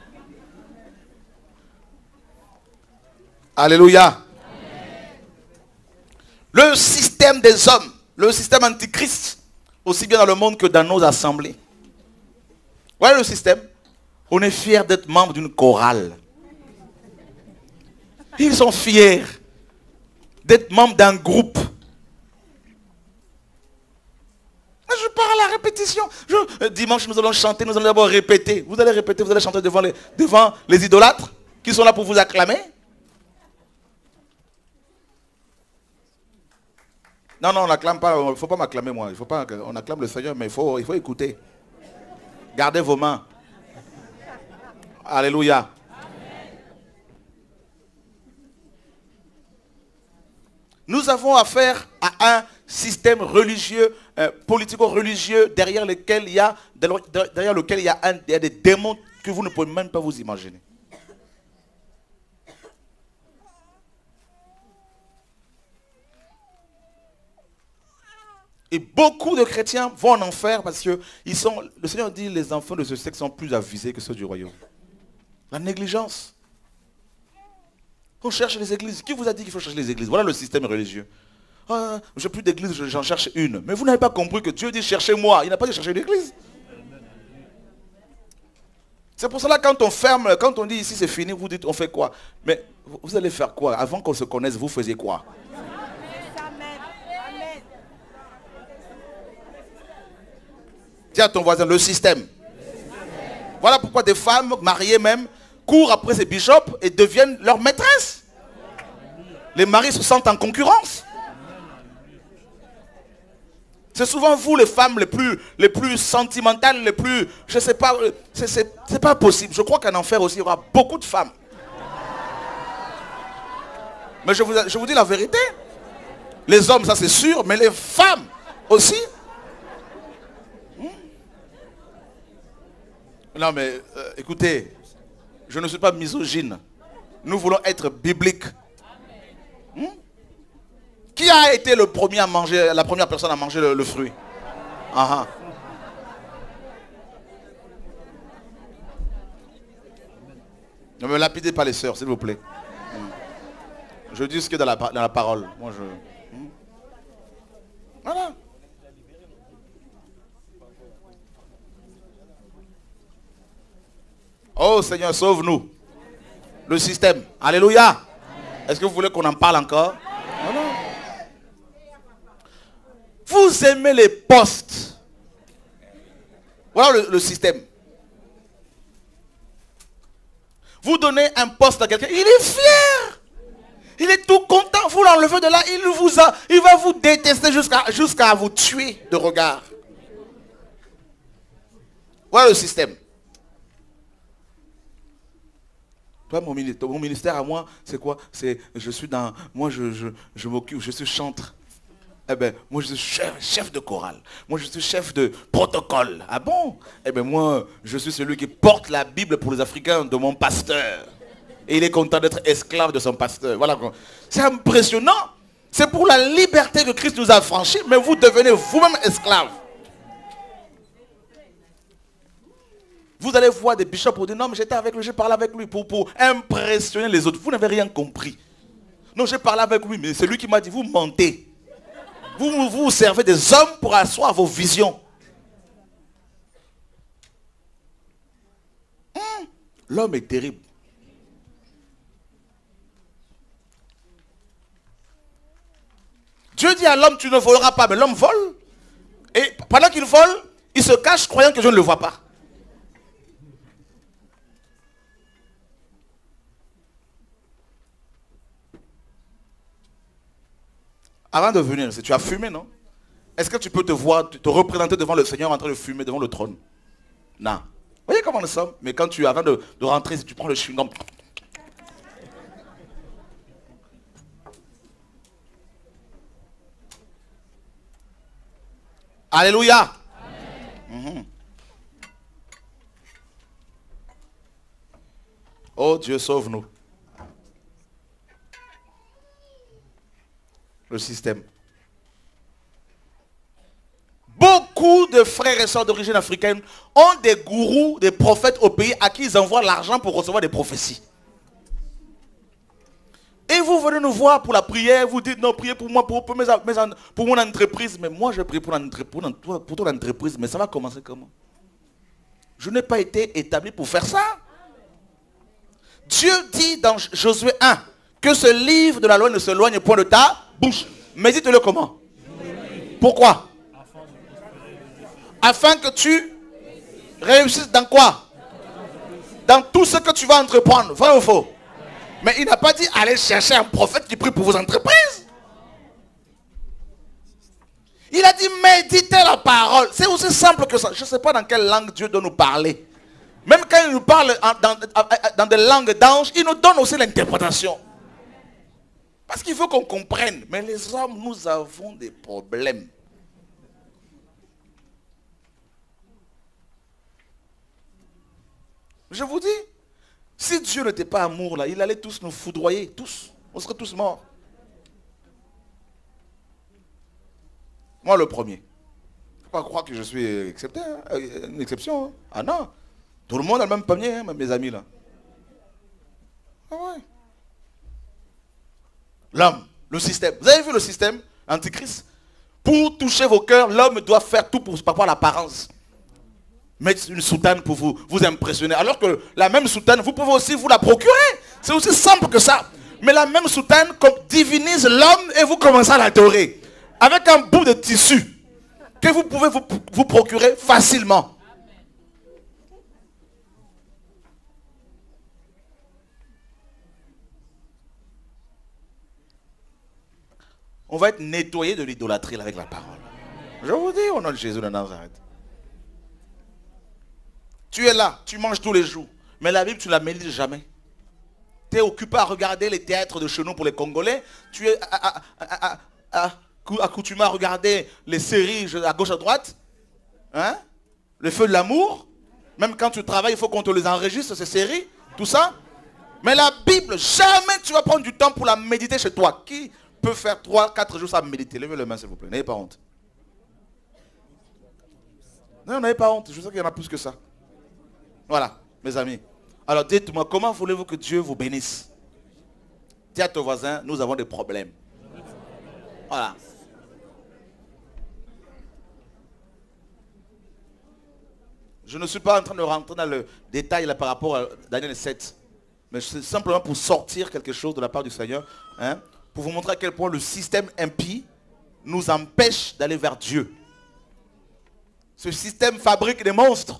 Alléluia. Amen. Le système des hommes, le système antichrist, aussi bien dans le monde que dans nos assemblées. Voilà le système. On est fiers d'être membre d'une chorale. Ils sont fiers d'être membre d'un groupe. Je parle à la répétition. Dimanche, nous allons chanter, nous allons d'abord répéter. Vous allez répéter, vous allez chanter devant les idolâtres qui sont là pour vous acclamer. Non, non, on n'acclame pas, il ne faut pas m'acclamer moi. Il faut pas, on acclame le Seigneur, mais il faut écouter. Gardez vos mains. Alléluia. Amen. Nous avons affaire à un système religieux, politico-religieux, derrière lequel il y a des démons que vous ne pouvez même pas vous imaginer. Et beaucoup de chrétiens vont en enfer parce que le Seigneur dit les enfants de ce sexe sont plus avisés que ceux du royaume. La négligence. On cherche les églises. Qui vous a dit qu'il faut chercher les églises? Voilà le système religieux. Ah, je n'ai plus d'église, j'en cherche une. Mais vous n'avez pas compris que Dieu dit cherchez-moi. Il n'a pas dit chercher une église. C'est pour cela quand on ferme, quand on dit ici c'est fini, vous dites on fait quoi? Mais vous allez faire quoi? Avant qu'on se connaisse, vous faisiez quoi? Dis à ton voisin, le système. Voilà pourquoi des femmes mariées même courent après ces bishops et deviennent leurs maîtresses. Les maris se sentent en concurrence. C'est souvent vous les femmes les plus sentimentales, les plus... Je ne sais pas, c'est pas possible. Je crois qu'en enfer aussi, il y aura beaucoup de femmes. Mais je vous dis la vérité. Les hommes, ça c'est sûr, mais les femmes aussi. Non mais écoutez, je ne suis pas misogyne. Nous voulons être bibliques. Qui a été le premier à manger, la première personne à manger le fruit? Ne me lapidez pas les sœurs, s'il vous plaît. Je dis ce qui est dans la parole. Moi je... Voilà. Oh Seigneur, sauve-nous. Le système. Alléluia. Est-ce que vous voulez qu'on en parle encore? Non. Vous aimez les postes. Voilà le système. Vous donnez un poste à quelqu'un, il est fier. Il est tout content. Vous l'enlevez de là, il va vous détester jusqu'à vous tuer de regard. Voilà le système. Toi, mon ministère à moi, c'est quoi? C'est, je suis dans, moi, je m'occupe, je suis chantre. Eh bien, moi, je suis chef de chorale. Moi, je suis chef de protocole. Ah bon? Eh bien, moi, je suis celui qui porte la Bible pour les Africains de mon pasteur. Et il est content d'être esclave de son pasteur. Voilà. C'est impressionnant. C'est pour la liberté que Christ nous a franchis, mais vous devenez vous-même esclave. Vous allez voir des bishops pour dire, non, mais j'étais avec lui, j'ai parlé avec lui pour impressionner les autres. Vous n'avez rien compris. Non, j'ai parlé avec lui, mais c'est lui qui m'a dit, vous mentez. Vous servez des hommes pour asseoir vos visions. L'homme est terrible. Dieu dit à l'homme, tu ne voleras pas, mais l'homme vole. Et pendant qu'il vole, il se cache croyant que je ne le vois pas. Avant de venir, tu as fumé, non? Est-ce que tu peux te voir, te représenter devant le Seigneur en train de fumer devant le trône? Non. Vous voyez comment nous sommes? Mais quand avant de rentrer, si tu prends le chewing-gum. Alléluia. Oh Dieu, sauve-nous. Le système. Beaucoup de frères et sœurs d'origine africaine ont des gourous, des prophètes au pays à qui ils envoient l'argent pour recevoir des prophéties. Et vous venez nous voir pour la prière, vous dites non, priez pour moi, pour mon entreprise. Mais moi je prie pour ton entreprise, mais ça va commencer comment? Je n'ai pas été établi pour faire ça. Dieu dit dans Josué 1 que ce livre de la loi ne s'éloigne point de ta bouche. Mais dites-le comment? Pourquoi? Afin que tu réussisses dans quoi? Dans tout ce que tu vas entreprendre. Vrai ou faux? Mais il n'a pas dit allez chercher un prophète qui prie pour vos entreprises. Il a dit méditez la parole. C'est aussi simple que ça. Je ne sais pas dans quelle langue Dieu doit nous parler. Même quand il nous parle dans des langues d'anges, il nous donne aussi l'interprétation. Parce qu'il faut qu'on comprenne. Mais les hommes, nous avons des problèmes. Je vous dis, si Dieu n'était pas amour là, il allait tous nous foudroyer, tous. On serait tous morts. Moi le premier. Il ne faut pas croire que je suis excepté, hein, une exception. Hein. Ah non. Tout le monde a le même panier, hein, mes amis là. Ah ouais. L'homme, le système. Vous avez vu le système antichrist? Pour toucher vos cœurs, l'homme doit faire tout pour par rapport à l'apparence. Mettre une soutane pour vous impressionner. Alors que la même soutane, vous pouvez aussi vous la procurer. C'est aussi simple que ça. Mais la même soutane divinise l'homme et vous commencez à l'adorer. Avec un bout de tissu que vous pouvez vous procurer facilement. On va être nettoyé de l'idolâtrie avec la parole. Je vous dis au nom de Jésus de Nazareth. Tu es là, tu manges tous les jours. Mais la Bible, tu ne la médites jamais. Tu es occupé à regarder les théâtres de chez nous pour les Congolais. Tu es accoutumé à regarder les séries à gauche à droite. Hein? Le feu de l'amour. Même quand tu travailles, il faut qu'on te les enregistre, ces séries. Tout ça. Mais la Bible, jamais tu vas prendre du temps pour la méditer chez toi. Qui peut faire 3-4 jours sans méditer? Levez les mains s'il vous plaît. N'ayez pas honte. Non, n'ayez pas honte. Je sais qu'il y en a plus que ça. Voilà, mes amis. Alors dites-moi, comment voulez-vous que Dieu vous bénisse? Dis à ton voisin, nous avons des problèmes. Voilà. Je ne suis pas en train de rentrer dans le détail là, par rapport à Daniel 7. Mais c'est simplement pour sortir quelque chose de la part du Seigneur. Hein, pour vous montrer à quel point le système impie nous empêche d'aller vers Dieu. Ce système fabrique des monstres.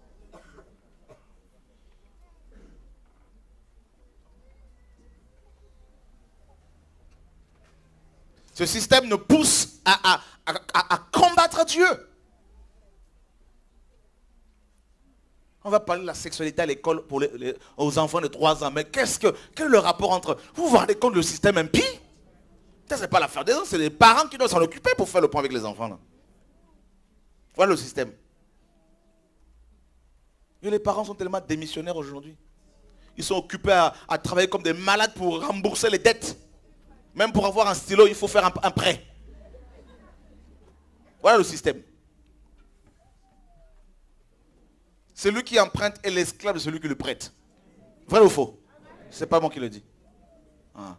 Ce système nous pousse à combattre Dieu. On va parler de la sexualité à l'école pour aux enfants de 3 ans. Mais quel est le rapport entre... Vous vous rendez compte du système impie? Ça, c'est pas l'affaire des gens, c'est les parents qui doivent s'en occuper pour faire le point avec les enfants. Là. Voilà le système. Et les parents sont tellement démissionnaires aujourd'hui. Ils sont occupés à travailler comme des malades pour rembourser les dettes. Même pour avoir un stylo, il faut faire un prêt. Voilà le système. Celui qui emprunte est l'esclave de celui qui le prête. Vrai ou faux? C'est pas moi qui le dis. Ah.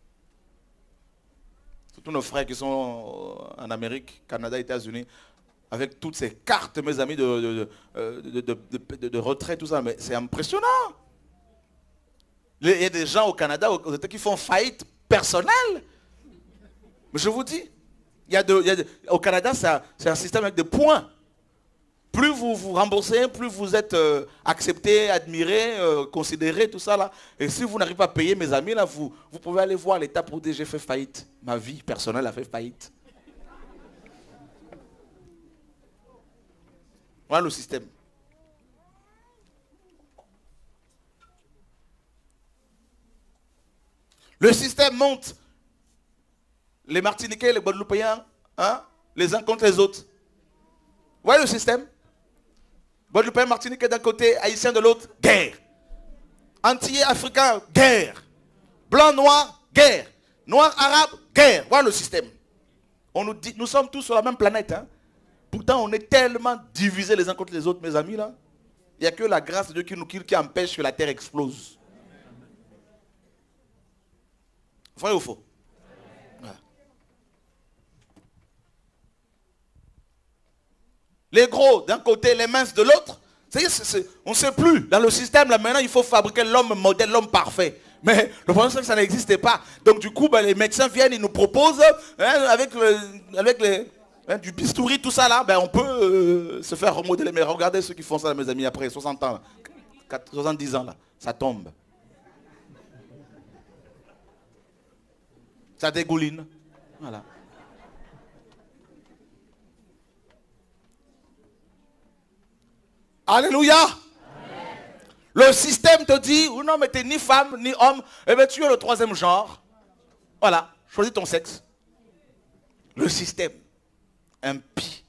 Tous nos frères qui sont en Amérique, Canada, États-Unis, avec toutes ces cartes, mes amis, de retraite, tout ça, mais c'est impressionnant. Il y a des gens au Canada, aux États, qui font faillite personnelle. Mais je vous dis, au Canada, c'est un système avec des points. Plus vous vous remboursez, plus vous êtes accepté, admiré, considéré, tout ça là. Et si vous n'arrivez pas à payer, mes amis, là, vous pouvez aller voir l'État pour dire j'ai fait faillite. Ma vie personnelle a fait faillite. Voilà le système. Le système monte. Les Martiniquais, les Guadeloupéens, hein, les uns contre les autres. Voilà le système. Guadeloupéens, Martiniquais d'un côté, Haïtiens de l'autre, guerre. Antillais, Africains, guerre. Blanc, noir, guerre. Noir, arabe, guerre. Voilà le système. On nous dit, nous sommes tous sur la même planète. Hein. Pourtant, on est tellement divisés les uns contre les autres, mes amis, là. Il n'y a que la grâce de Dieu qui empêche que la terre explose. Vrai ou faux? Voilà. Les gros d'un côté, les minces de l'autre. On ne sait plus. Dans le système, là, maintenant, il faut fabriquer l'homme modèle, l'homme parfait. Mais le problème, c'est que ça n'existait pas. Donc, du coup, les médecins viennent, ils nous proposent, hein, avec du bistouri, tout ça, là, on peut se faire remodeler. Mais regardez ceux qui font ça, mes amis, après 60 ans, 70 ans, là, ça tombe. Ça dégouline. Voilà. Alléluia. Amen. Le système te dit, oh non, mais tu n'es ni femme, ni homme. Eh bien, tu es le 3e genre. Voilà, choisis ton sexe. Le système impie.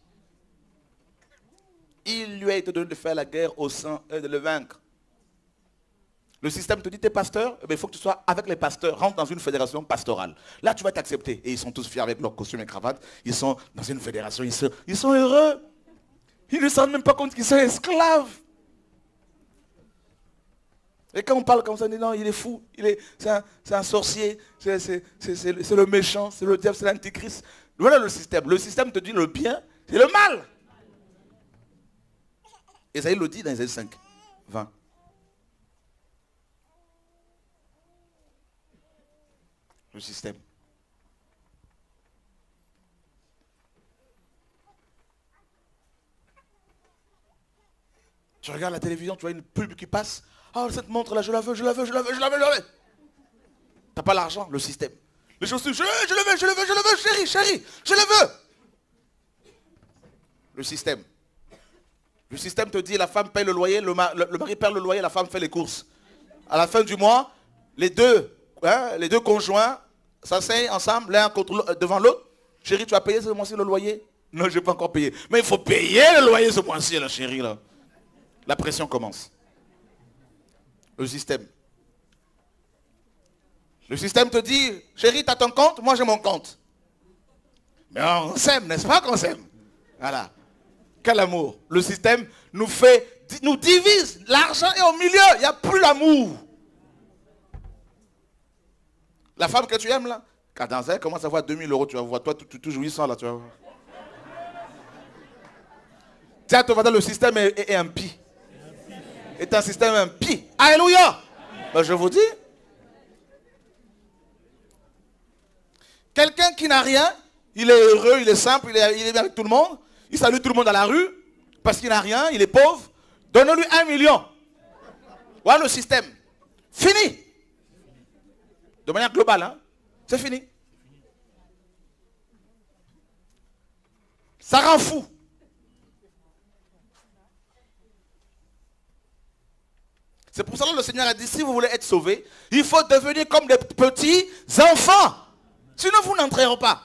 Il lui a été donné de faire la guerre au sang et de le vaincre. Le système te dit, tu es pasteur, il faut que tu sois avec les pasteurs, rentre dans une fédération pastorale. Là, tu vas t'accepter. Et ils sont tous fiers avec leurs costumes et cravates. Ils sont dans une fédération, ils sont heureux. Ils ne se rendent même pas compte qu'ils sont esclaves. Et quand on parle comme ça, on dit non, il est fou, c'est un sorcier, c'est le méchant, c'est le diable, c'est l'antichrist. Voilà le système. Le système te dit le bien, c'est le mal. Esaïe le dit dans Esaïe 5, 20. Le système. Tu regardes la télévision, tu vois une pub qui passe. Ah, oh, cette montre-là, je la veux, je la veux, je la veux, je la veux, je la veux. T'as pas l'argent, le système. Les chaussures, je le veux, je le veux, je le veux, chérie, chérie, je le veux. Le système. Le système te dit, la femme paye le loyer, le mari paye le loyer, la femme fait les courses. À la fin du mois, les deux conjoints s'asseyent ensemble, l'un devant l'autre. Chérie, tu as payé ce mois-ci le loyer? Non, je n'ai pas encore payé. Mais il faut payer le loyer ce mois-ci, là, chérie, là. La pression commence. Le système. Le système te dit, chérie, tu as ton compte, moi j'ai mon compte. Mais on s'aime, n'est-ce pas qu'on s'aime? Voilà. Quel amour. Le système nous divise. L'argent est au milieu, il n'y a plus l'amour. La femme que tu aimes là, quand dans elle commence à avoir 2000 €, tu vas voir, toi, tu jouis sans là, tu vas voir. Tiens, tu vas dans le système est impie. Est un système impie. Alléluia. Ben, je vous dis. Quelqu'un qui n'a rien, il est heureux, il est simple, il est bien avec tout le monde. Il salue tout le monde dans la rue parce qu'il n'a rien, il est pauvre. Donne-lui 1 million. Voilà le système. Fini. De manière globale, hein. C'est fini. Ça rend fou. C'est pour cela que le Seigneur a dit, si vous voulez être sauvés, il faut devenir comme des petits enfants. Sinon, vous n'entrerez pas.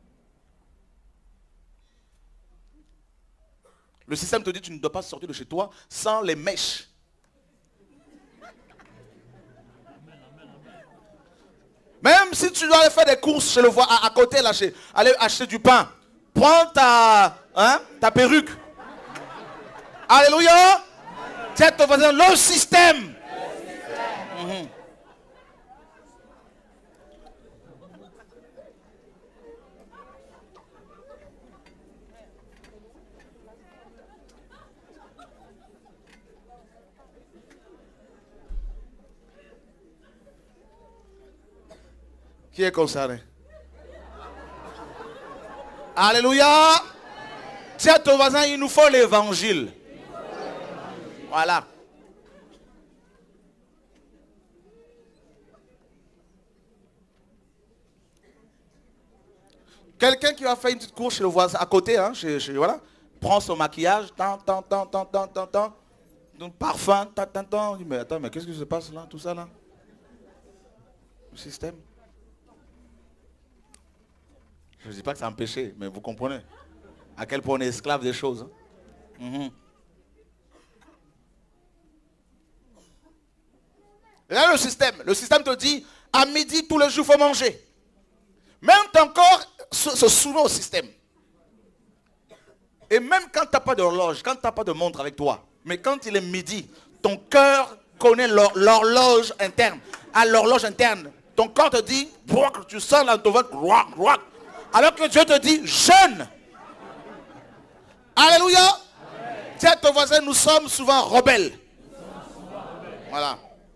Le système te dit, tu ne dois pas sortir de chez toi sans les mèches. Même si tu dois aller faire des courses chez le voisin, à côté, là, aller acheter du pain, prends ta perruque. Alléluia. Tiens ton voisin, le système. Qui est concerné? Alléluia. Tiens ton voisin, il nous faut l'évangile. Voilà. Quelqu'un qui va faire une petite course chez le voisin à côté, hein, voilà, prend son maquillage, parfum, mais attends, mais qu'est-ce qui se passe là, tout ça là? Le système. Je ne dis pas que c'est un péché, mais vous comprenez à quel point on est esclave des choses. Hein. Et là, le système te dit, à midi, tous les jours, il faut manger. Même ton corps se soumet au système. Et même quand tu n'as pas d'horloge, quand tu n'as pas de montre avec toi, mais quand il est midi, ton cœur connaît l'horloge interne. À l'horloge interne, ton corps te dit, tu sens dans ton ventre, alors que Dieu te dit, jeûne. Alléluia. Tiens ton voisin, nous sommes souvent rebelles. Voilà.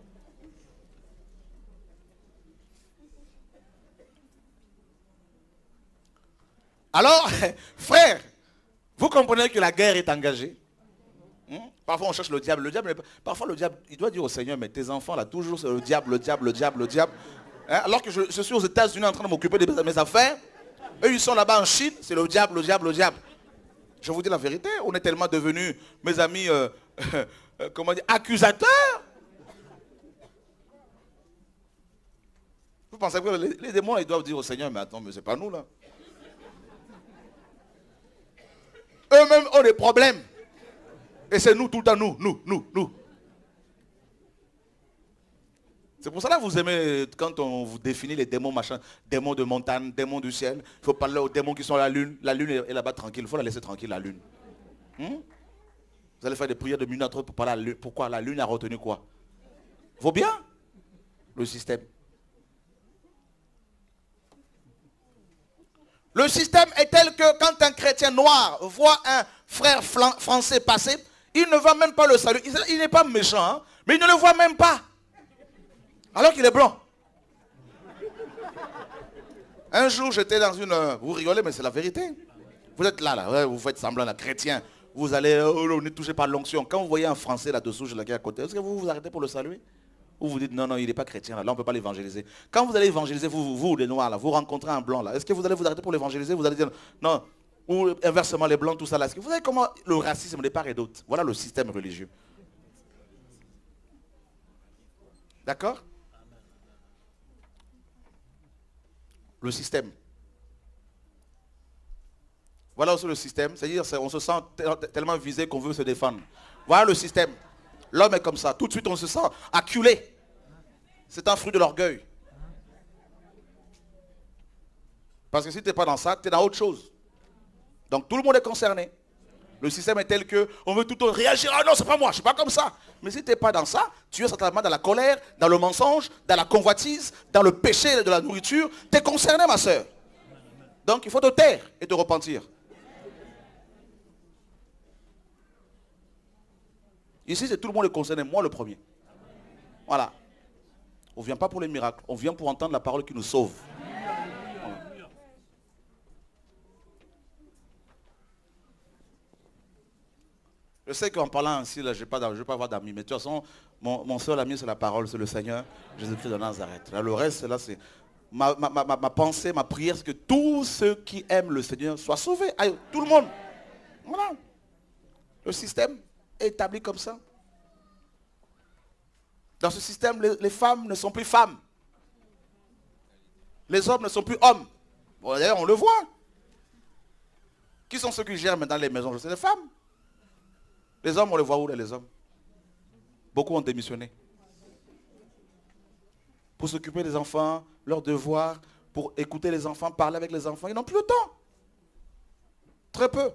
Alors, frère, vous comprenez que la guerre est engagée. Parfois on cherche le diable. Parfois le diable, il doit dire au Seigneur, mais tes enfants là, toujours c'est le diable. Hein? Alors que je suis aux États-Unis en train de m'occuper de mes affaires. Eux ils sont là-bas en Chine, c'est le diable. Je vous dis la vérité, on est tellement devenus, mes amis, comment dire, accusateurs. Vous pensez que les démons ils doivent dire au Seigneur, mais attends, mais c'est pas nous là. Eux-mêmes ont des problèmes. Et c'est nous tout le temps, nous. C'est pour ça que vous aimez, quand on vous définit les démons, machin, démons de montagne, démons du ciel, il faut parler aux démons qui sont à la lune. La lune est là-bas tranquille, il faut la laisser tranquille, la lune. Vous allez faire des prières de minutes pour parler à la lune. Pourquoi la lune a retenu quoi? Vaut bien le système. Le système est tel que quand un chrétien noir voit un frère français passer, il ne va même pas le saluer. Il n'est pas méchant, hein, mais il ne le voit même pas. Alors qu'il est blanc. Un jour, j'étais dans une... Vous rigolez, mais c'est la vérité. Vous êtes là, ouais, vous faites semblant, là, chrétien. Vous allez... on n'est touché par l'onction. Quand vous voyez un français là-dessous, je l'ai à côté, est-ce que vous vous arrêtez pour le saluer? Ou vous dites, non, il n'est pas chrétien, là on ne peut pas l'évangéliser. Quand vous allez évangéliser, vous, les noirs, là, vous rencontrez un blanc, là, est-ce que vous allez vous arrêter pour l'évangéliser? Vous allez dire, non, ou inversement, les blancs, tout ça, là. Est-ce que vous savez comment le racisme de part et d'autre? Voilà le système religieux. D'accord? Le système. Voilà aussi le système. C'est-à-dire, on se sent tellement visé qu'on veut se défendre. Voilà le système. L'homme est comme ça. Tout de suite, on se sent acculé. C'est un fruit de l'orgueil. Parce que si tu n'es pas dans ça, tu es dans autre chose. Donc tout le monde est concerné. Le système est tel que on veut tout le temps réagir. Ah non, c'est pas moi, je ne suis pas comme ça. Mais si tu n'es pas dans ça, tu es certainement dans la colère, dans le mensonge, dans la convoitise, dans le péché de la nourriture. Tu es concerné, ma soeur. Donc il faut te taire et te repentir. Ici, c'est tout le monde est concerné, moi le premier. Voilà. On ne vient pas pour les miracles, on vient pour entendre la parole qui nous sauve. Voilà. Je sais qu'en parlant ainsi, là, je ne vais pas avoir d'amis, mais de toute façon, mon seul ami, c'est la parole, c'est le Seigneur, Jésus-Christ de Nazareth. Là, le reste, là, c'est ma pensée, ma prière, c'est que tous ceux qui aiment le Seigneur soient sauvés. Aïe, tout le monde. Voilà. Le système est établi comme ça. Dans ce système, les femmes ne sont plus femmes. Les hommes ne sont plus hommes. Bon, d'ailleurs, on le voit. Qui sont ceux qui gèrent maintenant les maisons? C'est les femmes. Les hommes, on les voit où, les hommes? Beaucoup ont démissionné. Pour s'occuper des enfants, leurs devoirs, pour écouter les enfants, parler avec les enfants. Ils n'ont plus le temps. Très peu.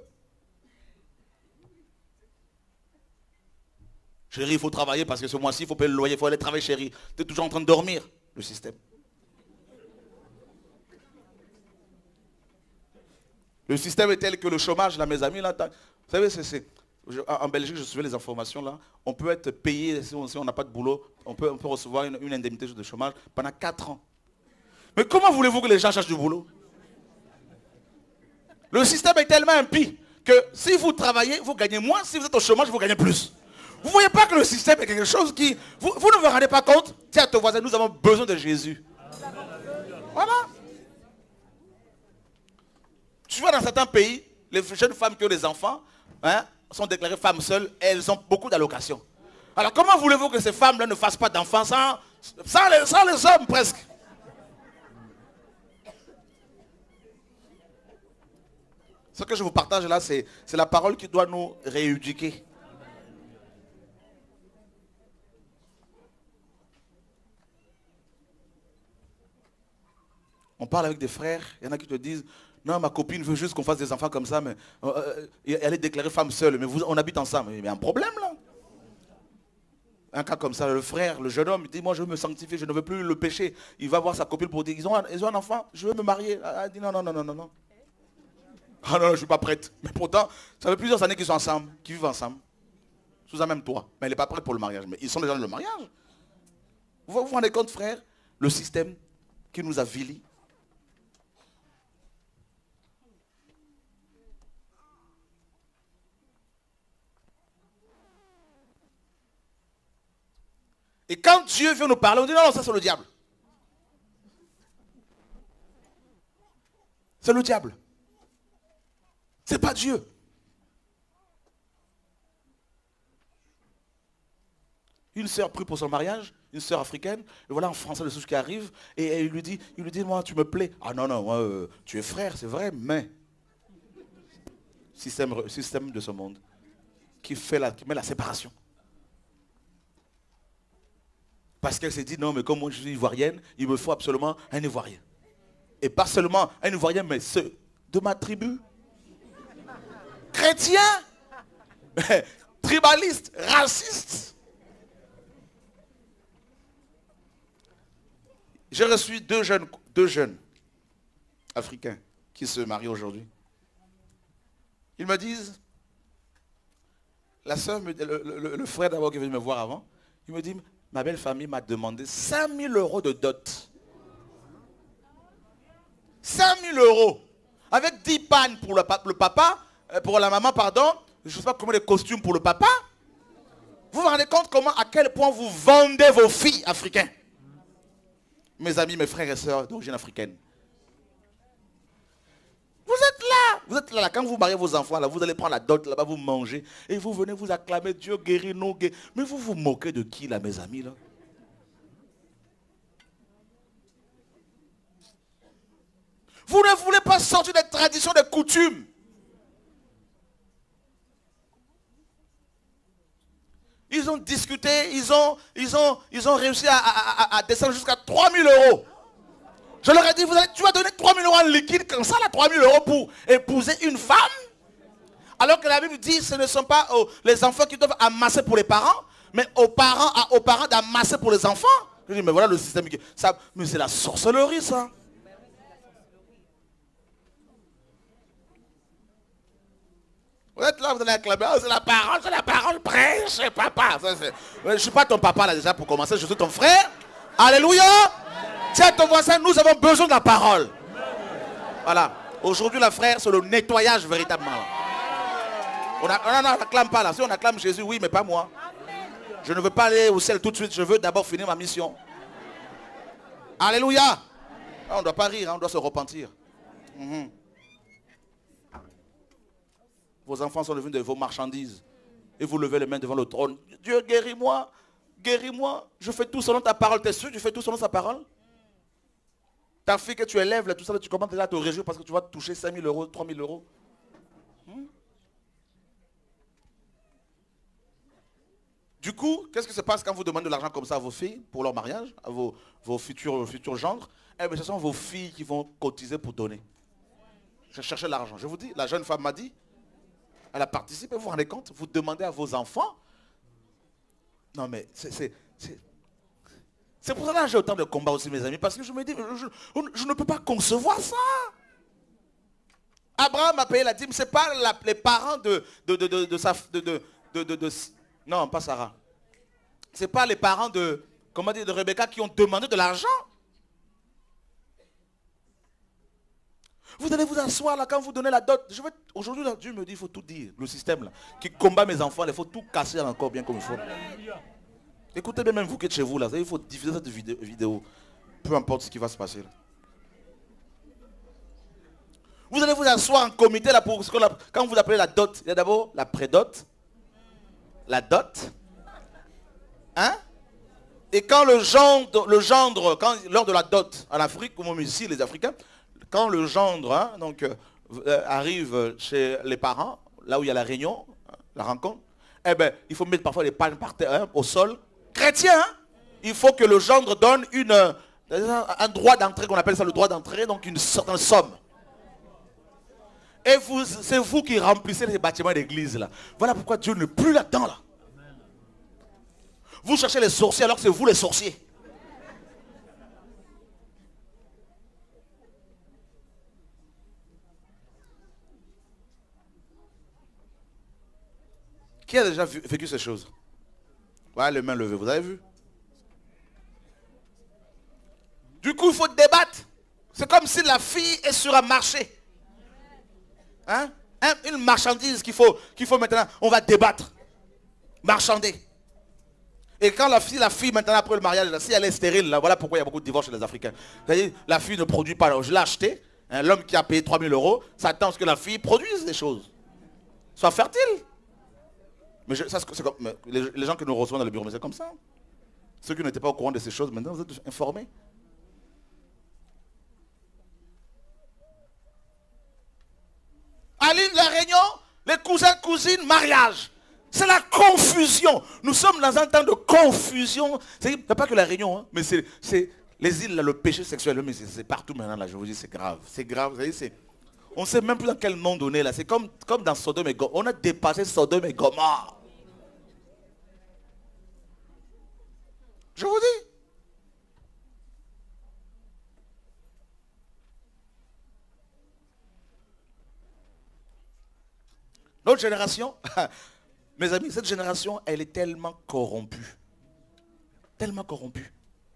Chérie, il faut travailler parce que ce mois-ci, il faut payer le loyer, il faut aller travailler, chérie. Tu es toujours en train de dormir, le système. Le système est tel que le chômage, là, mes amis, là, vous savez, en Belgique, je suivais les informations, là, on peut être payé, si on n'a pas de boulot, on peut recevoir une indemnité de chômage pendant 4 ans. Mais comment voulez-vous que les gens cherchent du boulot? Le système est tellement impie que si vous travaillez, vous gagnez moins, si vous êtes au chômage, vous gagnez plus. Vous ne voyez pas que le système est quelque chose qui... Vous ne vous rendez pas compte? Tiens, ton voisin, nous avons besoin de Jésus. Voilà. Tu vois, dans certains pays, les jeunes femmes qui ont des enfants sont déclarées femmes seules et elles ont beaucoup d'allocations. Alors comment voulez-vous que ces femmes-là ne fassent pas d'enfants sans les hommes presque? Ce que je vous partage là, c'est la parole qui doit nous rééduquer. On parle avec des frères, il y en a qui te disent, non, ma copine veut juste qu'on fasse des enfants comme ça, mais elle est déclarée femme seule, mais on habite ensemble. Il y a un problème là. Un cas comme ça, le frère, le jeune homme, il dit, moi je veux me sanctifier, je ne veux plus le péché. Il va voir sa copine pour dire, ils ont un enfant, je veux me marier. Elle dit, non, non, non, non, non, non. Ah non, je ne suis pas prête. Mais pourtant, ça fait plusieurs années qu'ils sont ensemble, qu'ils vivent ensemble. Sous un même toit. Mais elle n'est pas prête pour le mariage. Mais ils sont déjà dans le mariage. Vous vous rendez compte, frère, le système qui nous a vilis. Et quand Dieu vient nous parler, on dit non, non, ça c'est le diable. C'est le diable. C'est pas Dieu. Une sœur prie pour son mariage, une sœur africaine, et voilà un Français de souche qui arrive, et il lui dit, moi tu me plais. Ah non, non, moi, tu es frère, c'est vrai, mais système de ce monde qui met la séparation. Parce qu'elle s'est dit, non, mais comme moi je suis ivoirienne, il me faut absolument un Ivoirien. Et pas seulement un Ivoirien, mais ceux de ma tribu. Chrétien, tribaliste, raciste. J'ai reçu deux jeunes africains qui se marient aujourd'hui. Ils me disent, la soeur, le frère d'abord qui est venu me voir avant, il me dit, ma belle famille m'a demandé 5 000 € de dot. 5 000 €. Avec 10 pannes pour le papa, pour la maman, pardon. Je ne sais pas comment les costumes pour le papa. Vous vous rendez compte à quel point vous vendez vos filles africaines? Mes amis, mes frères et sœurs d'origine africaine. Vous êtes là, quand vous mariez vos enfants, là, vous allez prendre la dot là-bas, vous mangez, et vous venez vous acclamer, Dieu guérit nous. Mais vous vous moquez de qui là, mes amis là? Vous ne voulez pas sortir des traditions, des coutumes. Ils ont discuté, ils ont réussi à descendre jusqu'à 3 000 €. Je leur ai dit, tu vas donner 3 000 € en liquide comme ça, là, 3 000 € pour épouser une femme. Alors que la Bible dit, ce ne sont pas les enfants qui doivent amasser pour les parents, mais aux parents d'amasser pour les enfants. Je dis, mais voilà le système. Mais c'est la sorcellerie, ça. Vous êtes là, vous allez acclamer, oh, c'est la parole, prêche, papa. Je ne suis pas ton papa là déjà pour commencer, je suis ton frère. Alléluia. Tiens ton voisin, nous avons besoin de la parole. Voilà. Aujourd'hui, la frère, c'est le nettoyage véritablement. On n'acclame pas là. Si on acclame Jésus, oui, mais pas moi. Je ne veux pas aller au ciel tout de suite. Je veux d'abord finir ma mission. Alléluia. On ne doit pas rire, on doit se repentir. Vos enfants sont devenus de vos marchandises. Et vous levez les mains devant le trône. Dieu guéris-moi. guéris-moi, je fais tout selon ta parole. T'es sûr que tu fais tout selon sa parole? Ta fille que tu élèves, là, tout ça, là, tu commences déjà à te réjouir parce que tu vas te toucher 5 000 euros, 3 000 euros. Du coup, qu'est-ce qui se passe quand vous demandez de l'argent comme ça à vos filles pour leur mariage, à vos futurs gendres? Eh bien, ce sont vos filles qui vont cotiser pour donner. Je cherchais l'argent. Je vous dis, la jeune femme m'a dit, elle a participé, vous vous rendez compte? Vous demandez à vos enfants. Non mais, c'est pour ça que j'ai autant de combats aussi, mes amis, parce que je me dis, je ne peux pas concevoir ça. Abraham a payé la dîme, c'est pas les parents non, pas Sarah. C'est pas les parents de Rebecca qui ont demandé de l'argent. Vous allez vous asseoir là quand vous donnez la dot. Aujourd'hui, Dieu me dit, il faut tout dire. Le système là, qui combat mes enfants, il faut tout casser encore bien comme il faut. Écoutez bien, même vous qui êtes chez vous là, il faut diffuser cette vidéo. Peu importe ce qui va se passer là. Vous allez vous asseoir en comité là pour quand vous appelez la dot. Il y a d'abord la prédot, la dot, hein? Et quand le gendre, lors de la dot en Afrique, comme ici les Africains, quand le gendre arrive chez les parents, là où il y a la réunion, la rencontre, eh ben, il faut mettre parfois les palmes par terre, au sol. Chrétien, hein? Il faut que le gendre donne un droit d'entrée, qu'on appelle ça le droit d'entrée, donc une certaine somme. Et c'est vous qui remplissez les bâtiments d'église là. Voilà pourquoi Dieu n'est plus là-dedans là. Vous cherchez les sorciers alors que c'est vous les sorciers. Qui a déjà vécu ces choses? Voilà, les mains levées, vous avez vu? Du coup, il faut débattre. C'est comme si la fille est sur un marché. Hein? Une marchandise qu'il faut maintenant, on va débattre. Marchander. Et quand la fille maintenant après le mariage, si elle est stérile, là, voilà pourquoi il y a beaucoup de divorces chez les Africains. C'est-à-dire, la fille ne produit pas. Je l'ai acheté, hein, l'homme qui a payé 3 000 euros s'attend à ce que la fille produise des choses. Soit fertile. Mais les gens qui nous reçoivent dans le bureau, mais c'est comme ça. Ceux qui n'étaient pas au courant de ces choses, maintenant vous êtes informés. À l'île de la Réunion, les cousins, cousines, mariage. C'est la confusion. Nous sommes dans un temps de confusion. C'est pas que la Réunion, hein, mais c'est les îles, là, le péché sexuel, mais c'est partout maintenant, là, je vous dis, c'est grave. C'est grave, vous voyez, on ne sait même plus dans quel monde on est, là. C'est comme dans Sodome et Gomorrhe. On a dépassé Sodome et Gomorrhe. Je vous dis. Notre génération, mes amis, cette génération, elle est tellement corrompue. Tellement corrompue.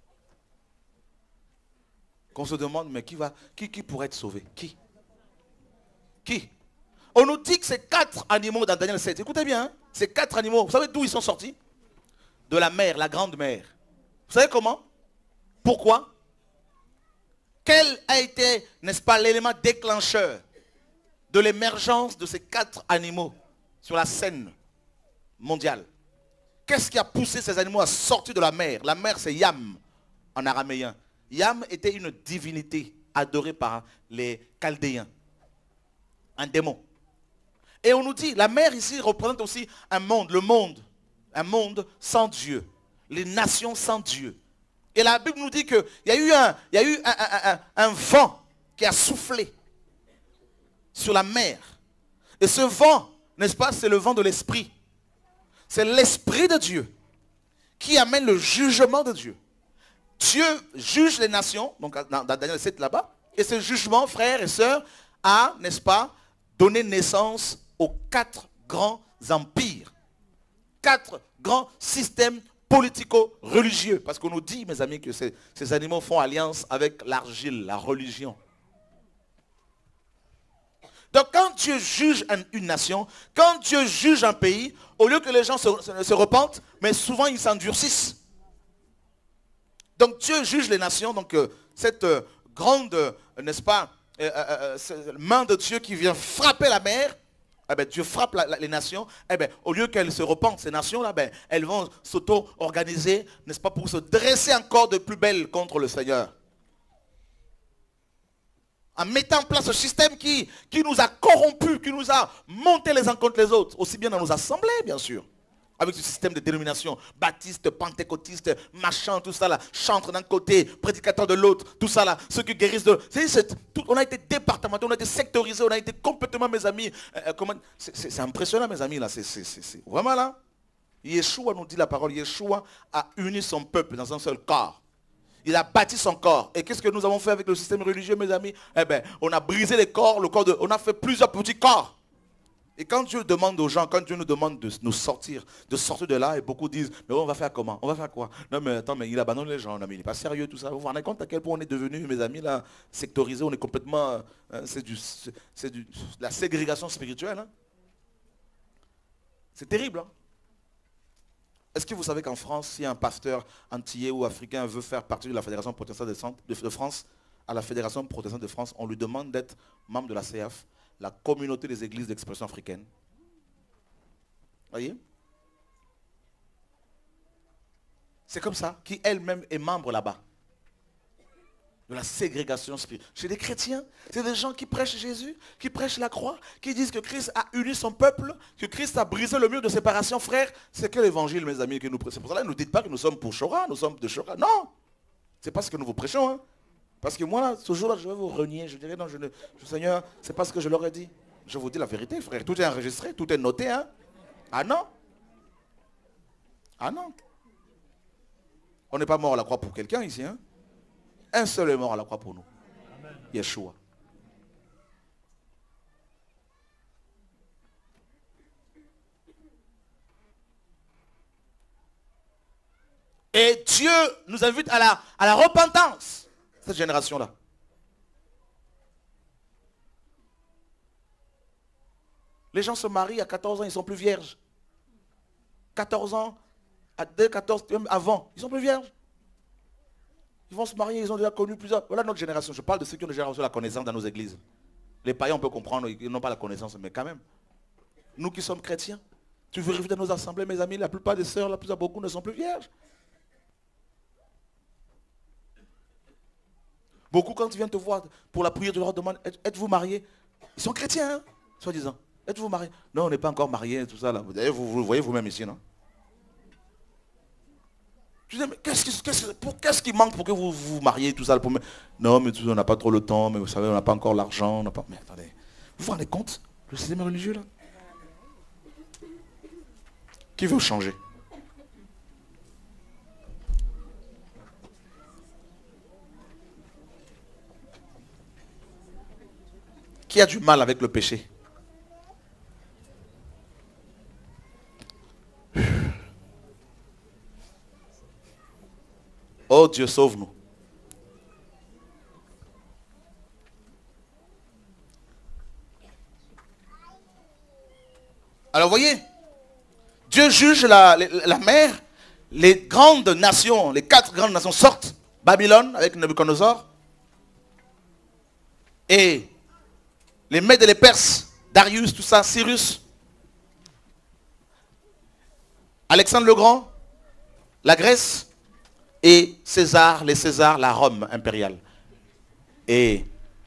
Qu'on se demande, mais qui pourrait être sauvé? Qui? Qui? On nous dit que ces 4 animaux dans Daniel 7, écoutez bien, hein, ces 4 animaux, vous savez d'où ils sont sortis? De la mer, la grande mer. Vous savez comment? Pourquoi? Quel a été, n'est-ce pas, l'élément déclencheur de l'émergence de ces 4 animaux sur la scène mondiale? Qu'est-ce qui a poussé ces animaux à sortir de la mer? La mer, c'est Yam en araméen. Yam était une divinité adorée par les Chaldéens. Un démon. Et on nous dit, la mer ici représente aussi un monde, le monde. Un monde sans Dieu. Les nations sans Dieu. Et la Bible nous dit qu'il y a eu un vent qui a soufflé sur la mer. Et ce vent, n'est-ce pas, c'est le vent de l'esprit. C'est l'esprit de Dieu qui amène le jugement de Dieu. Dieu juge les nations, donc dans Daniel 7 là-bas, et ce jugement, frères et sœurs, a, n'est-ce pas, donné naissance aux 4 grands empires. 4 grands systèmes politico-religieux. Parce qu'on nous dit, mes amis, que ces animaux font alliance avec l'argile, la religion. Donc quand Dieu juge une nation, quand Dieu juge un pays, au lieu que les gens se repentent, mais souvent ils s'endurcissent. Donc Dieu juge les nations, donc cette grande, n'est-ce pas, main de Dieu qui vient frapper la mer, eh ben, Dieu frappe les nations, eh ben, au lieu qu'elles se repentent, ces nations-là, ben, elles vont s'auto-organiser, n'est-ce pas, pour se dresser encore de plus belle contre le Seigneur. En mettant en place ce système qui nous a corrompus, qui nous a monté les uns contre les autres, aussi bien dans nos assemblées, bien sûr. Avec ce système de dénomination, baptiste, pentecôtiste, machin, tout ça là, chantre d'un côté, prédicateur de l'autre, tout ça là, ceux qui guérissent de... On a été départementés, on a été sectorisés, on a été complètement, mes amis, c'est impressionnant, mes amis, là, c'est vraiment là. Yeshua nous dit la parole, Yeshua a uni son peuple dans un seul corps. Il a bâti son corps. Et qu'est-ce que nous avons fait avec le système religieux, mes amis? Eh bien, on a brisé les corps, on a fait plusieurs petits corps. Et quand Dieu demande aux gens, quand Dieu nous demande de nous sortir, de là, et beaucoup disent, mais on va faire comment? On va faire quoi? Non mais attends, mais il abandonne les gens, non mais il n'est pas sérieux tout ça. Vous vous rendez compte à quel point on est devenu, mes amis, là, sectorisés, on est complètement, c'est de la ségrégation spirituelle. Hein? C'est terrible. Hein? Est-ce que vous savez qu'en France, si un pasteur antillais ou africain veut faire partie de la Fédération protestante de France, à la Fédération protestante de France, on lui demande d'être membre de la CEAF, la communauté des églises d'expression africaine. Voyez? C'est comme ça, qui elle-même est membre là-bas. De la ségrégation spirituelle. Chez les chrétiens, c'est des gens qui prêchent Jésus, qui prêchent la croix, qui disent que Christ a uni son peuple, que Christ a brisé le mur de séparation, frère. C'est quel évangile, mes amis, que nous prêchons? C'est pour cela que ne nous dites pas que nous sommes pour Chora, nous sommes de Chora. Non! C'est pas ce que nous vous prêchons. Hein. Parce que moi, ce jour-là, je vais vous renier. Je dirais, non, Seigneur, c'est pas ce que je leur ai dit. Je vous dis la vérité, frère. Tout est enregistré, tout est noté. Hein? Ah non? Ah non? On n'est pas mort à la croix pour quelqu'un ici. Hein? Un seul est mort à la croix pour nous. Amen. Yeshua. Et Dieu nous invite à la repentance, cette génération-là. Les gens se marient à 14 ans, ils ne sont plus vierges. 14 ans, dès 14, même avant, ils ne sont plus vierges. Ils vont se marier, ils ont déjà connu plusieurs. Voilà notre génération. Je parle de ceux qui ont déjà reçu la connaissance dans nos églises. Les païens, on peut comprendre, ils n'ont pas la connaissance, mais quand même. Nous qui sommes chrétiens, tu vérifies dans nos assemblées, mes amis, la plupart des sœurs, beaucoup ne sont plus vierges. Beaucoup, quand ils viennent te voir pour la prière, tu leur demandes, êtes-vous mariés? Ils sont chrétiens, hein, soi-disant. Êtes-vous mariés? Non, on n'est pas encore mariés, tout ça. Là. Vous voyez vous-même ici, non? Je dis, mais qu'est-ce qui manque pour que vous vous mariez, tout ça? Non, mais on n'a pas trop le temps, mais vous savez, on n'a pas encore l'argent. Mais attendez, vous vous rendez compte, le système religieux, là? Qui veut changer? Qui a du mal avec le péché? Oh Dieu, sauve-nous. Alors voyez, Dieu juge la mer, les grandes nations, les 4 grandes nations sortent. Babylone avec Nebuchadnezzar. Et les Mèdes et les Perses, Darius, tout ça, Cyrus. Alexandre le Grand, la Grèce. Et César, les Césars, la Rome impériale. Et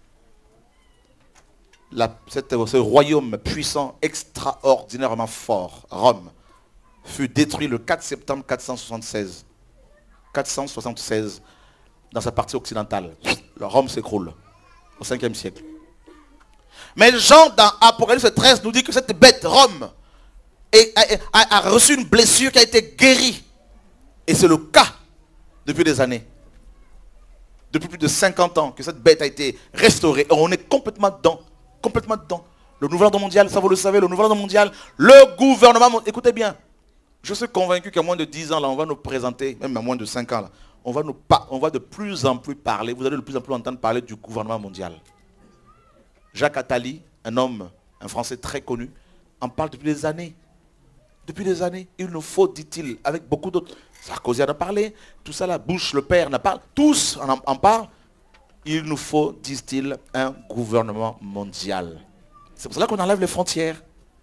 ce royaume puissant, extraordinairement fort, Rome, fut détruit le 4 septembre 476. 476, dans sa partie occidentale. Rome s'écroule au 5e siècle. Mais Jean, dans Apocalypse 13, nous dit que cette bête, Rome, a reçu une blessure qui a été guérie. Et c'est le cas depuis des années. Depuis plus de 50 ans que cette bête a été restaurée. Et on est complètement dedans. Complètement dedans. Le nouvel ordre mondial, ça vous le savez, le nouvel ordre mondial, le gouvernement, écoutez bien, je suis convaincu qu'à moins de 10 ans, là, on va nous présenter, même à moins de 5 ans, là, on va de plus en plus parler, vous allez de plus en plus entendre parler du gouvernement mondial. Jacques Attali, un homme, un Français très connu, en parle depuis des années. Depuis des années, il nous faut, dit-il, avec beaucoup d'autres, Sarkozy en a parlé, tout ça, la Bush, le père en a parlé, tous en parlent. Il nous faut, disent-ils, un gouvernement mondial. C'est pour cela qu'on enlève les frontières.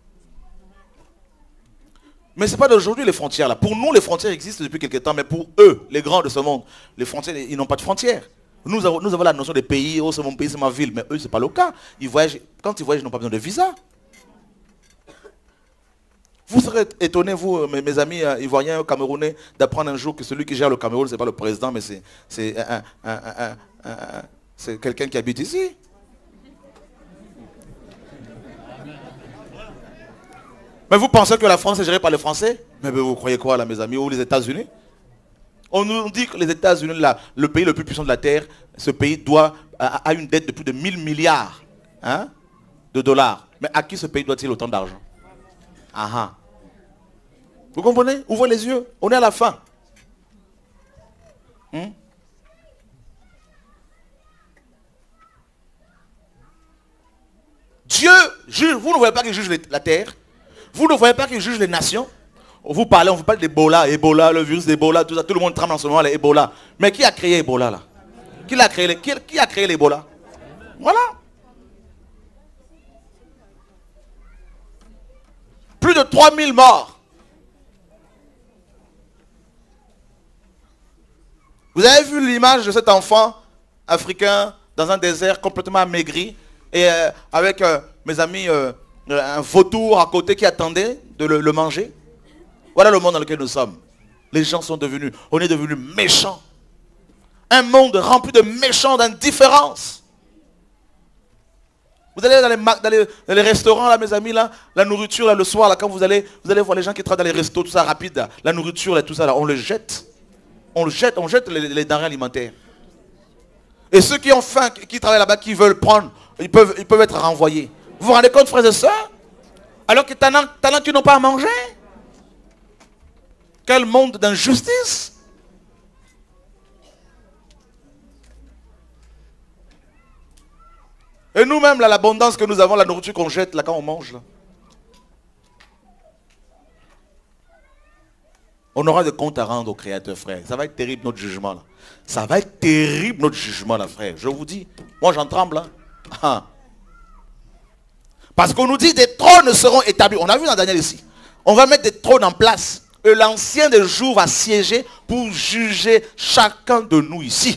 Mais ce n'est pas d'aujourd'hui les frontières là. Pour nous, les frontières existent depuis quelque temps, mais pour eux, les grands de ce monde, les frontières, ils n'ont pas de frontières. Nous avons la notion des pays, oh c'est mon pays, c'est ma ville, mais eux, ce n'est pas le cas. Ils voyagent, quand ils voyagent, ils n'ont pas besoin de visa. Vous serez étonnés, vous, mes amis ivoiriens, camerounais, d'apprendre un jour que celui qui gère le Cameroun, ce n'est pas le président, mais c'est quelqu'un qui habite ici. Mais vous pensez que la France est gérée par les Français? Mais vous croyez quoi là, mes amis? Ou les États-Unis? On nous dit que les États-Unis, le pays le plus puissant de la Terre, ce pays a une dette de plus de 1000 milliards de dollars. Mais à qui ce pays doit-il autant d'argent? Ah ah. Vous comprenez? Ouvrez les yeux. On est à la fin. Dieu juge. Vous ne voyez pas qu'il juge la terre? Vous ne voyez pas qu'il juge les nations? On vous parle d'Ebola, Ebola, le virus d'Ebola, tout ça. Tout le monde tremble en ce moment, l'Ebola. Mais qui a créé Ebola là? Qui a créé l'Ebola? Voilà. Plus de 3000 morts. Vous avez vu l'image de cet enfant africain dans un désert complètement amaigri et avec mes amis un vautour à côté qui attendait de le manger? Voilà le monde dans lequel nous sommes. Les gens on est devenus méchants. Un monde rempli de méchants, d'indifférence. Vous allez dans les restaurants, là, mes amis, là, la nourriture, là, le soir, là, quand vous allez voir les gens qui travaillent dans les restos, tout ça, rapide, là, la nourriture, là, tout ça, là, on le jette. On jette les denrées alimentaires. Et ceux qui ont faim, qui travaillent là-bas, qui veulent prendre, ils peuvent être renvoyés. Vous vous rendez compte, frères et sœurs? Alors que t'en as qui n'ont pas à manger. Quel monde d'injustice! Et nous-mêmes, là, l'abondance que nous avons, la nourriture qu'on jette, là, quand on mange, là. On aura des comptes à rendre au Créateur, frère. Ça va être terrible, notre jugement, là. Ça va être terrible, notre jugement, là, frère. Je vous dis. Moi, j'en tremble, hein. Ah. Parce qu'on nous dit des trônes seront établis. On a vu dans Daniel ici. On va mettre des trônes en place. Et l'ancien des jours va siéger pour juger chacun de nous ici.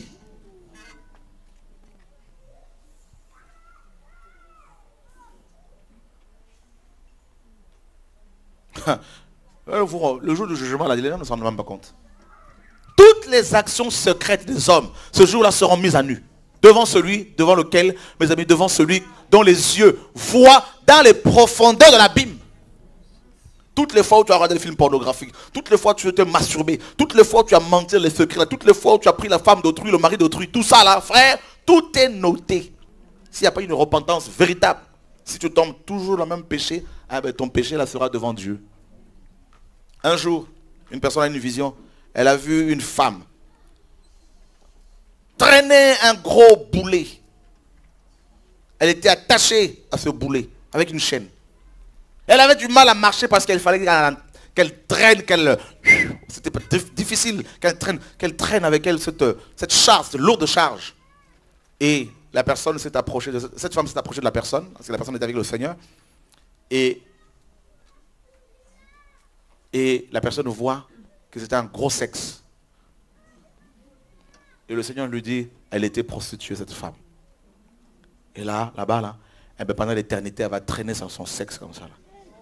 Le jour du jugement, là, les gens ne s'en rendent même pas compte. Toutes les actions secrètes des hommes, ce jour-là, seront mises à nu. Devant lequel, mes amis, devant celui dont les yeux voient dans les profondeurs de l'abîme. Toutes les fois où tu as regardé des films pornographiques, toutes les fois où tu t'es masturbé, toutes les fois où tu as menti les secrets, toutes les fois où tu as pris la femme d'autrui, le mari d'autrui, tout ça là, frère, tout est noté. S'il n'y a pas une repentance véritable, si tu tombes toujours dans le même péché, eh ben, ton péché là sera devant Dieu. Un jour, une personne a une vision, elle a vu une femme traîner un gros boulet. Elle était attachée à ce boulet avec une chaîne. Elle avait du mal à marcher parce qu'il fallait qu'elle traîne, c'était difficile qu'elle traîne avec elle cette charge, cette lourde charge. Et la personne s'est approchée, cette femme s'est approchée de la personne, parce que la personne était avec le Seigneur. Et la personne voit que c'était un gros sexe. Et le Seigneur lui dit, elle était prostituée, cette femme. Et là-bas, là, eh bien, pendant l'éternité, elle va traîner sur son sexe comme ça. Là.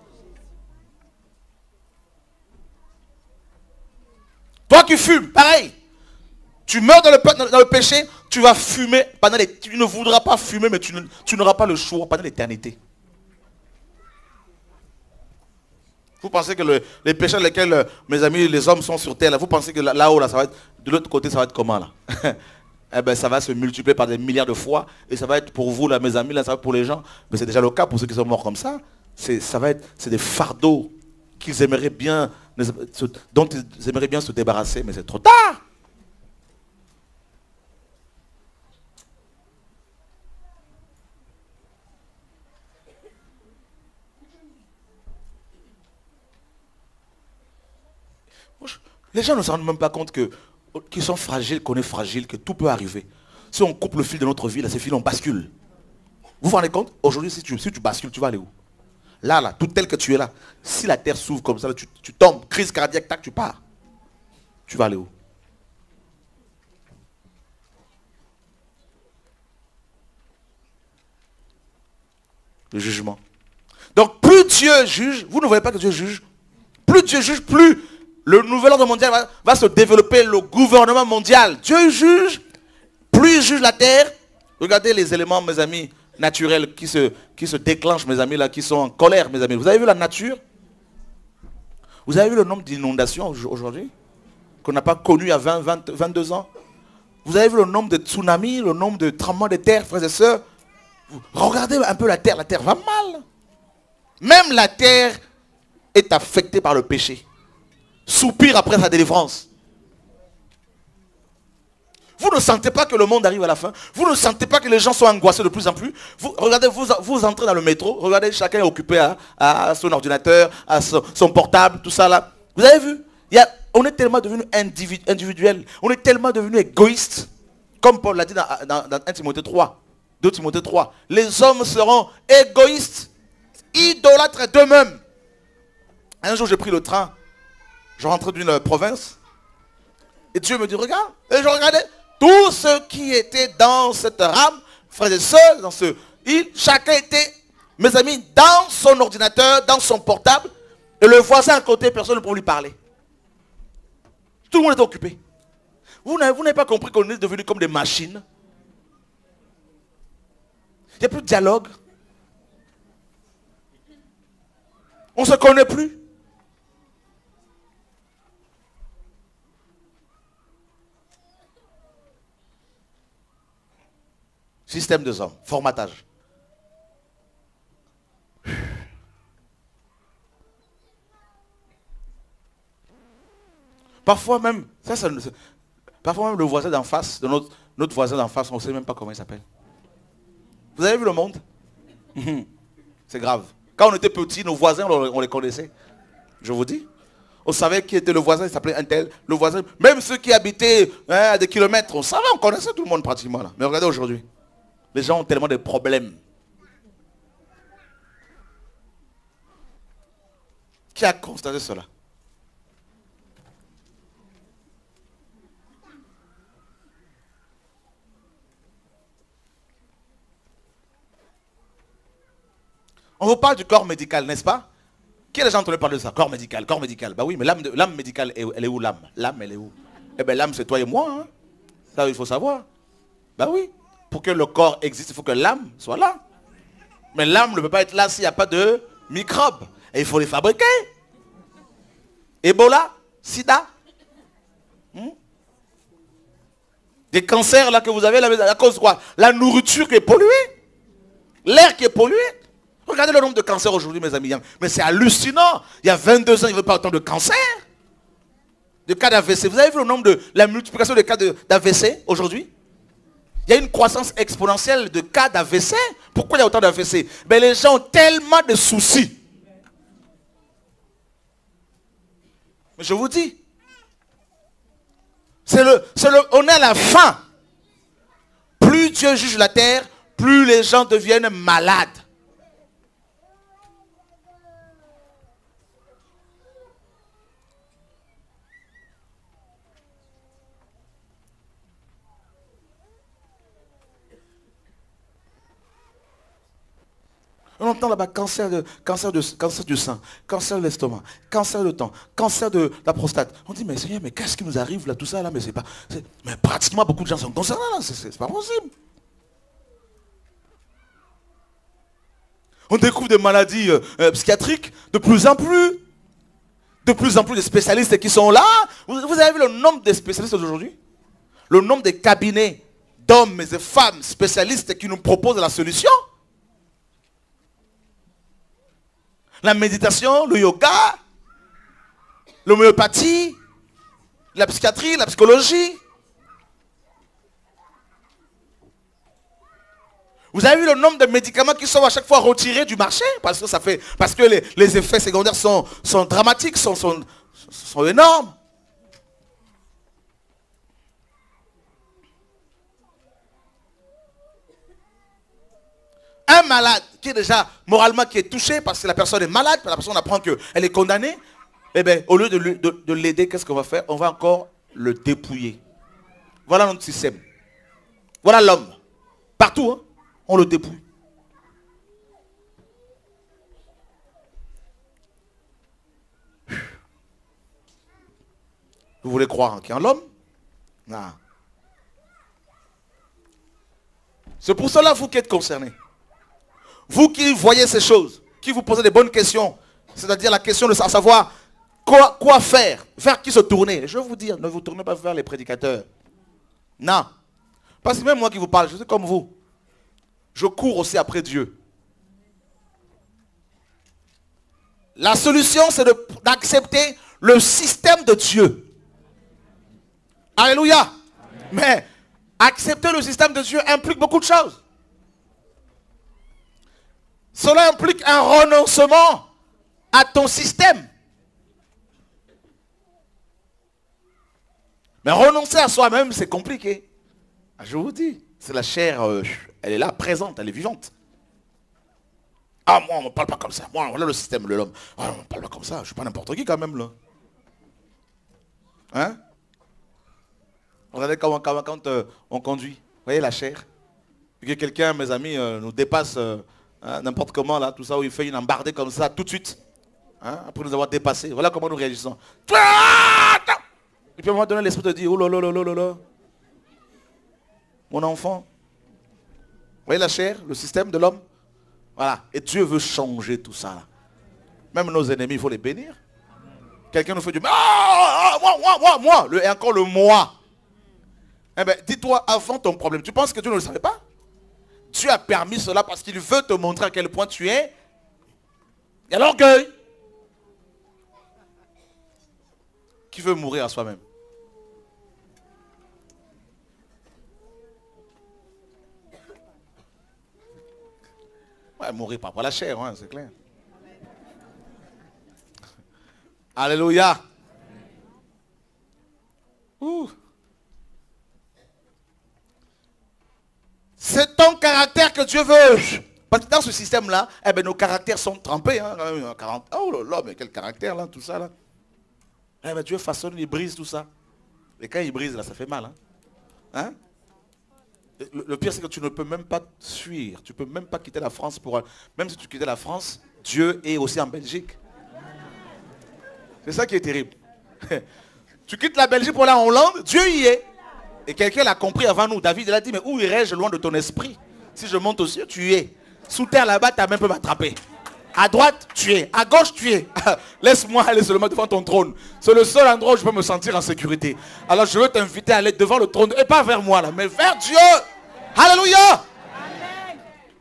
Toi qui fumes, pareil. Tu meurs dans le péché, tu vas fumer pendant tu ne voudras pas fumer, mais tu n'auras pas le choix pendant l'éternité. Vous pensez que les péchés dans lesquels, mes amis, les hommes sont sur terre, là, vous pensez que là-haut, là, ça va être, de l'autre côté, ça va être comment là? Eh bien, ça va se multiplier par des milliards de fois, et ça va être pour vous, là, mes amis, là, ça va être pour les gens, mais c'est déjà le cas pour ceux qui sont morts comme ça. C'est des fardeaux qu'ils aimeraient bien, dont ils aimeraient bien se débarrasser, mais c'est trop tard. Les gens ne se rendent même pas compte qu'ils sont fragiles, qu'on est fragile, que tout peut arriver. Si on coupe le fil de notre vie, là, ces fils, on bascule. Vous vous rendez compte? Aujourd'hui, si tu bascules, tu vas aller où? là, tout tel que tu es là, si la terre s'ouvre comme ça, là, tu tombes, crise cardiaque, tac, tu pars. Tu vas aller où? Le jugement. Donc plus Dieu juge, vous ne voyez pas que Dieu juge, plus Dieu juge, plus le nouvel ordre mondial va se développer, le gouvernement mondial. Dieu juge, plus il juge la terre. Regardez les éléments, mes amis, naturels qui se déclenchent, mes amis, là, qui sont en colère, mes amis. Vous avez vu la nature? Vous avez vu le nombre d'inondations aujourd'hui qu'on n'a pas connu il y a 22 ans? Vous avez vu le nombre de tsunamis, le nombre de tremblements de terre, frères et sœurs? Regardez un peu la terre va mal. Même la terre est affectée par le péché. Soupire après sa délivrance. Vous ne sentez pas que le monde arrive à la fin? Vous ne sentez pas que les gens sont angoissés de plus en plus? Regardez, vous entrez dans le métro, regardez, chacun est occupé à son ordinateur, à son portable, tout ça là. Vous avez vu? On est tellement devenu individuel, on est tellement devenu égoïste. Comme Paul l'a dit dans 1 Timothée 3, 2 Timothée 3. Les hommes seront égoïstes, idolâtres d'eux-mêmes. Un jour j'ai pris le train, je rentrais d'une province, et Dieu me dit, regarde, et je regardais. Tous ceux qui étaient dans cette rame, frères et sœurs, dans ce île, chacun était, mes amis, dans son ordinateur, dans son portable, et le voisin à côté, personne ne pouvait lui parler. Tout le monde était occupé. Vous n'avez pas compris qu'on est devenus comme des machines? Il n'y a plus de dialogue. On ne se connaît plus. Système des hommes, formatage. Parfois même, parfois même le voisin d'en face, de notre voisin d'en face, on ne sait même pas comment il s'appelle. Vous avez vu le monde? C'est grave. Quand on était petits, nos voisins, on les connaissait. Je vous dis. On savait qui était le voisin, il s'appelait un tel. Le voisin, même ceux qui habitaient à des kilomètres, on savait, on connaissait tout le monde pratiquement là. Mais regardez aujourd'hui. Les gens ont tellement de problèmes. Qui a constaté cela? On vous parle du corps médical, n'est-ce pas? Qui a déjà entendu parler de ça? Corps médical, corps médical. Bah oui, mais l'âme médicale, elle est où l'âme? L'âme, elle est où? Eh bien l'âme, c'est toi et moi. Hein? Ça, il faut savoir. Bah oui. Pour que le corps existe, il faut que l'âme soit là. Mais l'âme ne peut pas être là s'il n'y a pas de microbes. Et il faut les fabriquer. Ebola, sida. Des cancers là que vous avez à cause de quoi? La nourriture qui est polluée. L'air qui est pollué. Regardez le nombre de cancers aujourd'hui, mes amis. Mais c'est hallucinant. Il y a 22 ans, il n'y avait pas autant de cancers. De cas d'AVC. Vous avez vu le nombre de la multiplication de cas d'AVC aujourd'hui? Il y a une croissance exponentielle de cas d'AVC. Pourquoi il y a autant d'AVC? Ben, les gens ont tellement de soucis. Mais je vous dis, on est à la fin. Plus Dieu juge la terre, plus les gens deviennent malades. On entend là-bas cancer du sein, cancer de l'estomac, cancer de temps, cancer de la prostate. On dit, mais Seigneur, mais qu'est-ce qui nous arrive là, tout ça là? Mais c'est pas. Mais pratiquement beaucoup de gens sont concernés là, c'est pas possible. On découvre des maladies psychiatriques de plus en plus. De plus en plus de spécialistes qui sont là. Vous avez vu le nombre de spécialistes d'aujourd'hui? Le nombre de cabinets d'hommes et de femmes spécialistes qui nous proposent la solution? La méditation, le yoga, l'homéopathie, la psychiatrie, la psychologie. Vous avez vu le nombre de médicaments qui sont à chaque fois retirés du marché parce que les effets secondaires sont dramatiques, sont énormes. Un malade qui est déjà moralement qui est touché parce que la personne est malade, la personne apprend qu'elle est condamnée, eh bien, au lieu de l'aider, qu'est-ce qu'on va faire? On va encore le dépouiller. Voilà notre système. Voilà l'homme. Partout, hein, on le dépouille. Vous voulez croire qu'il y a l'homme? Non. C'est pour cela, vous qui êtes concernés. Vous qui voyez ces choses, qui vous posez des bonnes questions, c'est-à-dire la question de savoir quoi faire, vers qui se tourner. Je vais vous dire, ne vous tournez pas vers les prédicateurs. Non. Parce que même moi qui vous parle, je suis comme vous. Je cours aussi après Dieu. La solution, c'est d'accepter le système de Dieu. Alléluia. Amen. Mais accepter le système de Dieu implique beaucoup de choses. Cela implique un renoncement à ton système. Mais renoncer à soi-même, c'est compliqué. Je vous dis, c'est la chair, elle est là, présente, elle est vivante. Ah, moi, on ne me parle pas comme ça. Moi, voilà le système de l'homme. Ah, on ne me parle pas comme ça. Je ne suis pas n'importe qui quand même, là. Hein? Regardez quand on conduit. Vous voyez la chair? Et que quelqu'un, mes amis, nous dépasse n'importe comment, là, tout ça, où il fait une embardée comme ça, tout de suite. Hein? Après nous avoir dépassé. Voilà comment nous réagissons. Et puis à un moment donné, l'esprit te dit, oh là là là là là là. Mon enfant. Vous voyez la chair, le système de l'homme? Voilà. Et Dieu veut changer tout ça, là. Même nos ennemis, il faut les bénir. Quelqu'un nous fait du mal. Ah, moi. Et encore le moi. Eh bien, dis-toi avant ton problème. Tu penses que Dieu ne le savait pas? Dieu a permis cela parce qu'il veut te montrer à quel point tu es. Il y a l'orgueil. Qui veut mourir à soi-même? Ouais, mourir pas pour la chair, hein, c'est clair. Alléluia. Ouh. C'est ton caractère que Dieu veut. Parce que dans ce système-là, eh ben, nos caractères sont trempés. Hein, oh là là, mais quel caractère, là, tout ça, là. Eh ben, Dieu façonne, il brise tout ça. Et quand il brise, là, ça fait mal. Hein? Hein? Le pire, c'est que tu ne peux même pas fuir. Tu ne peux même pas quitter la France pour... Même si tu quittais la France, Dieu est aussi en Belgique. C'est ça qui est terrible. Tu quittes la Belgique pour aller en Hollande, Dieu y est. Et quelqu'un l'a compris avant nous. David, il a dit, mais où irais-je loin de ton esprit? Si je monte aux cieux, tu y es. Sous terre là-bas, tu as même peu m'attraper. À droite, tu es. À gauche, tu es. Laisse-moi aller seulement devant ton trône. C'est le seul endroit où je peux me sentir en sécurité. Alors je veux t'inviter à aller devant le trône. Et pas vers moi là, mais vers Dieu. Alléluia. Amen.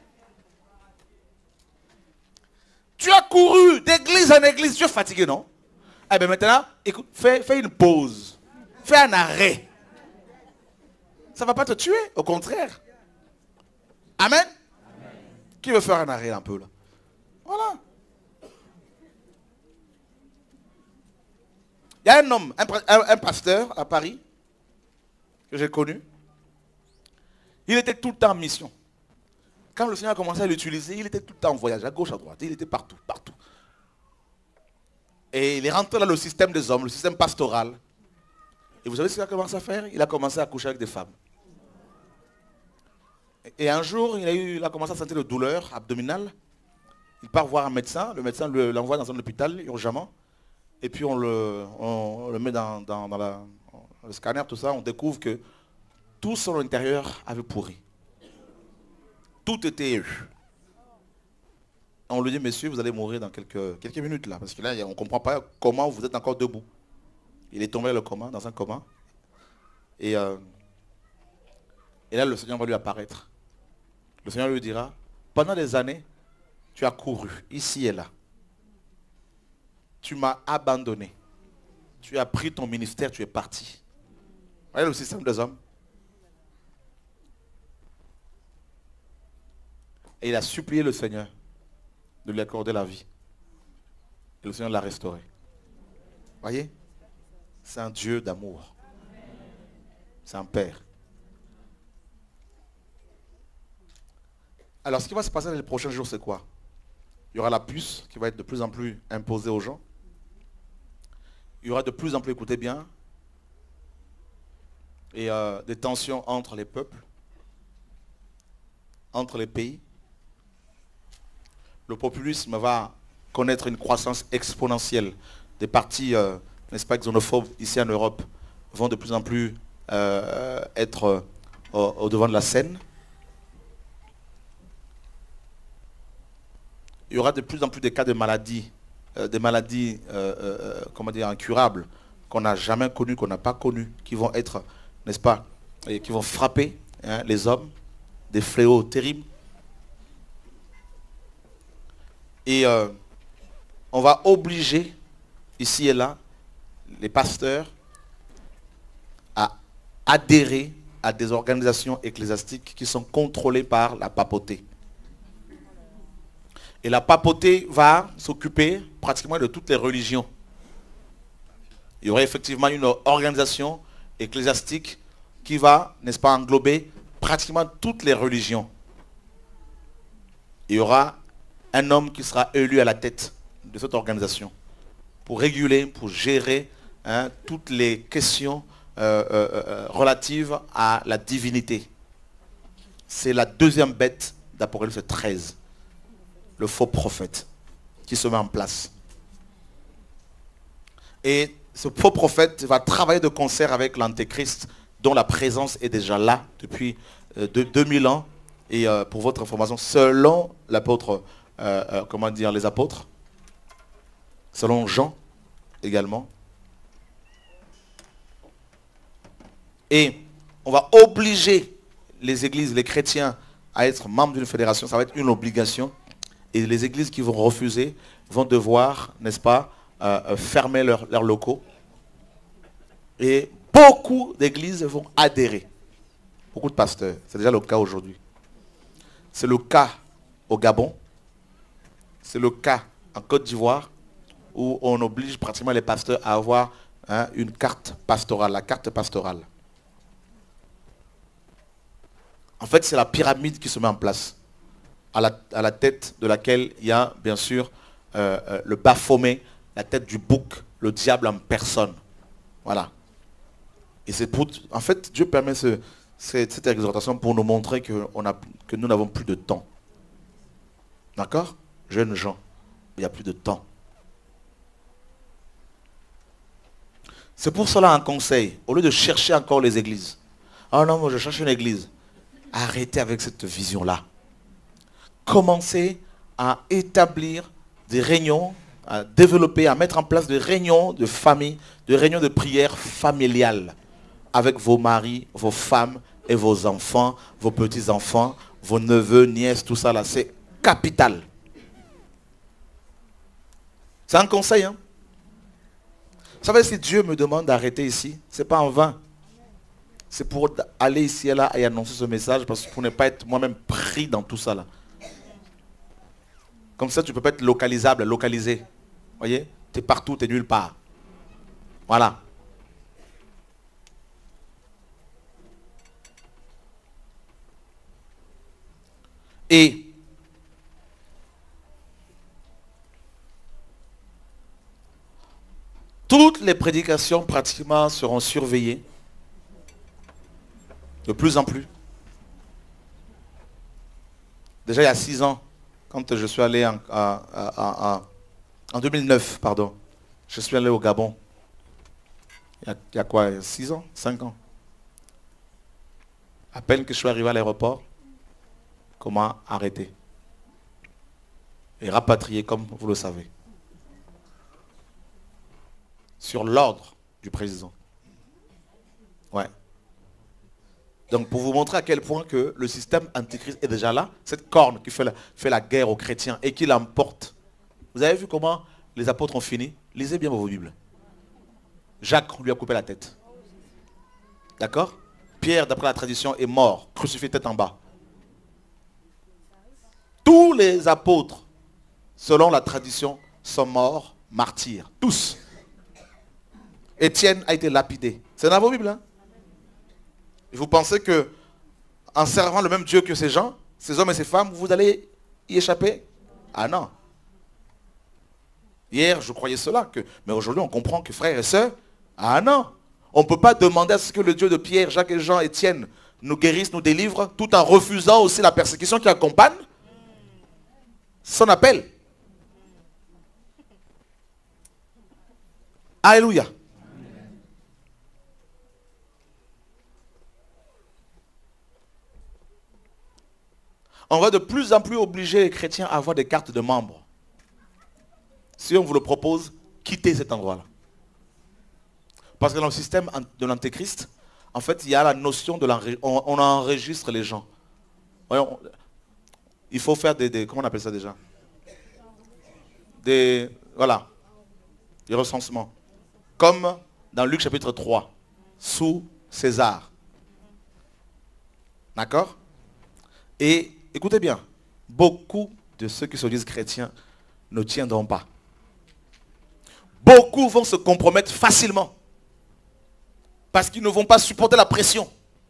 Tu as couru d'église en église. Tu es fatigué, non? Eh bien maintenant, écoute, fais une pause. Fais un arrêt. Ça ne va pas te tuer, au contraire. Amen. Amen. Qui veut faire un arrêt un peu là? Voilà. Il y a un homme, un pasteur à Paris, que j'ai connu. Il était tout le temps en mission. Quand le Seigneur a commencé à l'utiliser, il était tout le temps en voyage, à gauche, à droite. Il était partout, partout. Et il est rentré dans le système des hommes, le système pastoral. Et vous savez ce qu'il a commencé à faire? Il a commencé à coucher avec des femmes. Et un jour, il a commencé à sentir de douleur abdominale. Il part voir un médecin. Le médecin l'envoie dans un hôpital urgemment. Et puis on le met dans le scanner, tout ça. On découvre que tout son intérieur avait pourri. Tout était... On lui dit, monsieur, vous allez mourir dans quelques minutes là. Parce que là, on ne comprend pas comment vous êtes encore debout. Il est tombé dans un coma. Et là, le Seigneur va lui apparaître. Le Seigneur lui dira, pendant des années, tu as couru, ici et là. Tu m'as abandonné. Tu as pris ton ministère, tu es parti. Vous voyez le système des hommes? Et il a supplié le Seigneur de lui accorder la vie. Et le Seigneur l'a restauré. Vous voyez? C'est un Dieu d'amour. C'est un Père. Alors, ce qui va se passer dans les prochains jours, c'est quoi? Il y aura la puce qui va être de plus en plus imposée aux gens. Il y aura de plus en plus, écoutez bien, et des tensions entre les peuples, entre les pays. Le populisme va connaître une croissance exponentielle. Des partis, n'est-ce pas, xénophobes ici en Europe vont de plus en plus être au devant de la scène. Il y aura de plus en plus de cas de maladies, comment dire, incurables, qu'on n'a jamais connues, qu'on n'a pas connues, qui vont être, n'est-ce pas, et qui vont frapper les hommes, des fléaux terribles. Et on va obliger, ici et là, les pasteurs à adhérer à des organisations ecclésiastiques qui sont contrôlées par la papauté. Et la papauté va s'occuper pratiquement de toutes les religions. Il y aurait effectivement une organisation ecclésiastique qui va, n'est-ce pas, englober pratiquement toutes les religions. Il y aura un homme qui sera élu à la tête de cette organisation pour réguler, pour gérer toutes les questions relatives à la divinité. C'est la deuxième bête d'Apocalypse 13. Le faux prophète qui se met en place. Et ce faux prophète va travailler de concert avec l'antéchrist dont la présence est déjà là depuis 2000 ans. Et pour votre information, selon l'apôtre, comment dire, les apôtres, selon Jean également. Et on va obliger les églises, les chrétiens à être membres d'une fédération. Ça va être une obligation. Et les églises qui vont refuser vont devoir, n'est-ce pas, fermer leurs locaux. Et beaucoup d'églises vont adhérer. Beaucoup de pasteurs. C'est déjà le cas aujourd'hui. C'est le cas au Gabon. C'est le cas en Côte d'Ivoire, où on oblige pratiquement les pasteurs à avoir une carte pastorale, la carte pastorale. En fait, c'est la pyramide qui se met en place, à la tête de laquelle il y a, bien sûr, le Baphomet, la tête du bouc, le diable en personne. Voilà. Et c'est pour... En fait, Dieu permet cette exhortation pour nous montrer que nous n'avons plus de temps. D'accord? Jeunes gens, il n'y a plus de temps. C'est pour cela un conseil, au lieu de chercher encore les églises. Ah non, moi je cherche une église. Arrêtez avec cette vision-là. Commencez à établir des réunions, à développer, à mettre en place des réunions de famille, des réunions de prière familiales avec vos maris, vos femmes et vos enfants, vos petits-enfants, vos neveux, nièces, tout ça là. C'est capital. C'est un conseil, hein. Vous savez, si Dieu me demande d'arrêter ici, ce n'est pas en vain. C'est pour aller ici et là et annoncer ce message, parce que pour ne pas être moi-même pris dans tout ça là. Comme ça, tu ne peux pas être localisable, localisé. Vous voyez? Tu es partout, tu es nulle part. Voilà. Et toutes les prédications pratiquement seront surveillées. De plus en plus. Déjà il y a 6 ans, quand je suis allé en 2009, pardon, je suis allé au Gabon. Il y a quoi, 6 ans, 5 ans. À peine que je suis arrivé à l'aéroport, comment arrêter et rapatrier, comme vous le savez, sur l'ordre du président. Ouais. Donc pour vous montrer à quel point que le système antichrist est déjà là, cette corne qui fait la guerre aux chrétiens et qui l'emporte. Vous avez vu comment les apôtres ont fini? Lisez bien vos Bibles. Jacques lui a coupé la tête. D'accord? Pierre, d'après la tradition, est mort, crucifié tête en bas. Tous les apôtres, selon la tradition, sont morts martyrs. Tous. Étienne a été lapidé. C'est dans vos Bibles, hein? Et vous pensez que, en servant le même Dieu que ces gens, ces hommes et ces femmes, vous allez y échapper? Ah non. Hier, je croyais cela, mais aujourd'hui, on comprend que frères et sœurs, ah non. On ne peut pas demander à ce que le Dieu de Pierre, Jacques et Jean, Étienne nous guérisse, nous délivre, tout en refusant aussi la persécution qui accompagne son appel. Alléluia. On va de plus en plus obliger les chrétiens à avoir des cartes de membres. Si on vous le propose, quittez cet endroit-là. Parce que dans le système de l'antéchrist, en fait, il y a la notion de on enregistre les gens. Il faut faire comment on appelle ça déjà? Voilà, des recensements. Comme dans Luc chapitre 3, sous César. D'accord? Et écoutez bien, beaucoup de ceux qui se disent chrétiens ne tiendront pas. Beaucoup vont se compromettre facilement. Parce qu'ils ne vont pas supporter la pression.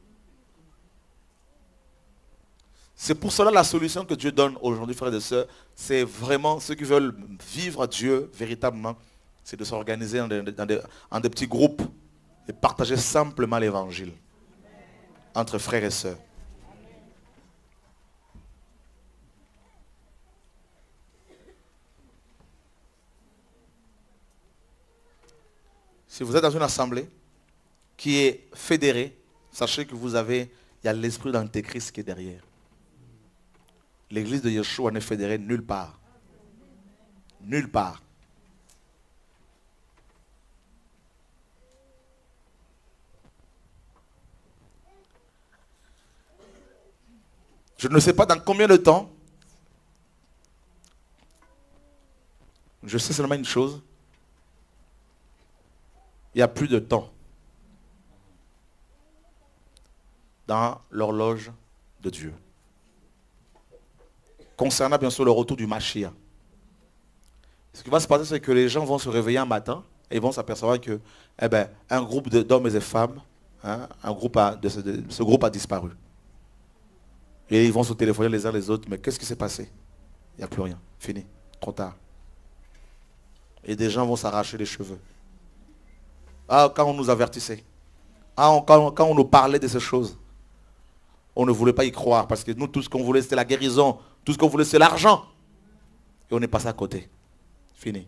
C'est pour cela la solution que Dieu donne aujourd'hui, frères et sœurs, c'est vraiment ceux qui veulent vivre Dieu véritablement, c'est de s'organiser en des petits groupes et partager simplement l'évangile entre frères et sœurs. Si vous êtes dans une assemblée qui est fédérée, sachez que il y a l'esprit d'antéchrist qui est derrière. L'église de Yeshua n'est fédérée nulle part. Nulle part. Je ne sais pas dans combien de temps. Je sais seulement une chose. Il n'y a plus de temps dans l'horloge de Dieu. Concernant bien sûr le retour du Mashiach. Ce qui va se passer, c'est que les gens vont se réveiller un matin et vont s'apercevoir que un groupe d'hommes et de femmes, ce groupe a disparu. Et ils vont se téléphoner les uns les autres, mais qu'est-ce qui s'est passé? Il n'y a plus rien, fini, trop tard. Et des gens vont s'arracher les cheveux. Ah, quand on nous avertissait, quand on nous parlait de ces choses, on ne voulait pas y croire parce que nous, tout ce qu'on voulait, c'était la guérison. Tout ce qu'on voulait, c'est l'argent. Et on est passé à côté. Fini.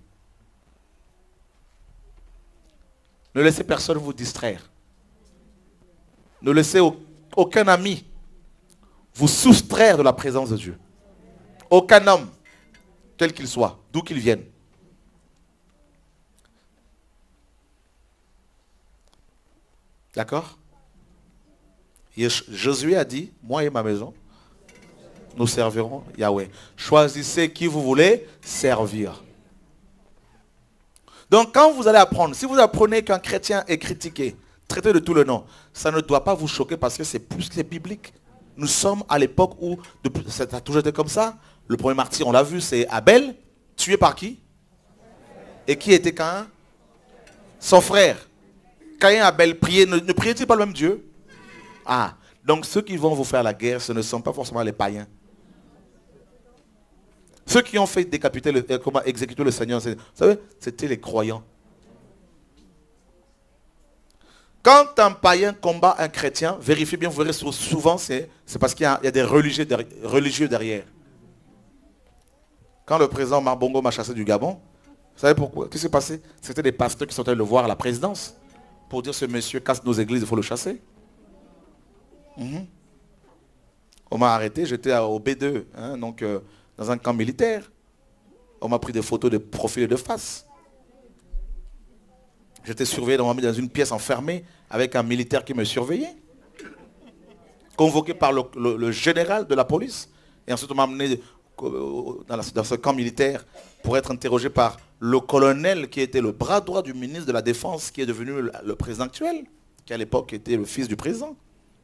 Ne laissez personne vous distraire. Ne laissez aucun ami vous soustraire de la présence de Dieu. Aucun homme, quel qu'il soit, d'où qu'il vienne. D'accord? Josué a dit, moi et ma maison, nous servirons Yahweh. Choisissez qui vous voulez servir. Donc quand vous allez apprendre, si vous apprenez qu'un chrétien est critiqué, traité de tout le nom, ça ne doit pas vous choquer parce que c'est plus que biblique. Nous sommes à l'époque où, ça a toujours été comme ça. Le premier martyr, on l'a vu, c'est Abel, tué par qui? Et qui était Caïn? Son frère. Caïn et Abel priaient, ne priaient-ils pas le même Dieu? Ah, donc ceux qui vont vous faire la guerre, ce ne sont pas forcément les païens. Ceux qui ont fait décapiter, comment exécuter le Seigneur, vous savez, c'était les croyants. Quand un païen combat un chrétien, vérifiez bien, vous verrez souvent, c'est parce qu'il y a des religieux derrière. Quand le président Marbongo m'a chassé du Gabon, vous savez pourquoi? Qu'est-ce qui s'est passé? C'était des pasteurs qui sont allés le voir à la présidence pour dire ce monsieur casse nos églises, il faut le chasser. On m'a arrêté, j'étais au B2, donc dans un camp militaire. On m'a pris des photos de profil et de face. J'étais surveillé, on m'a mis dans une pièce enfermée avec un militaire qui me surveillait. Convoqué par le général de la police. Et ensuite on m'a amené dans ce camp militaire pour être interrogé par le colonel qui était le bras droit du ministre de la Défense, qui est devenu le président actuel, qui à l'époque était le fils du président.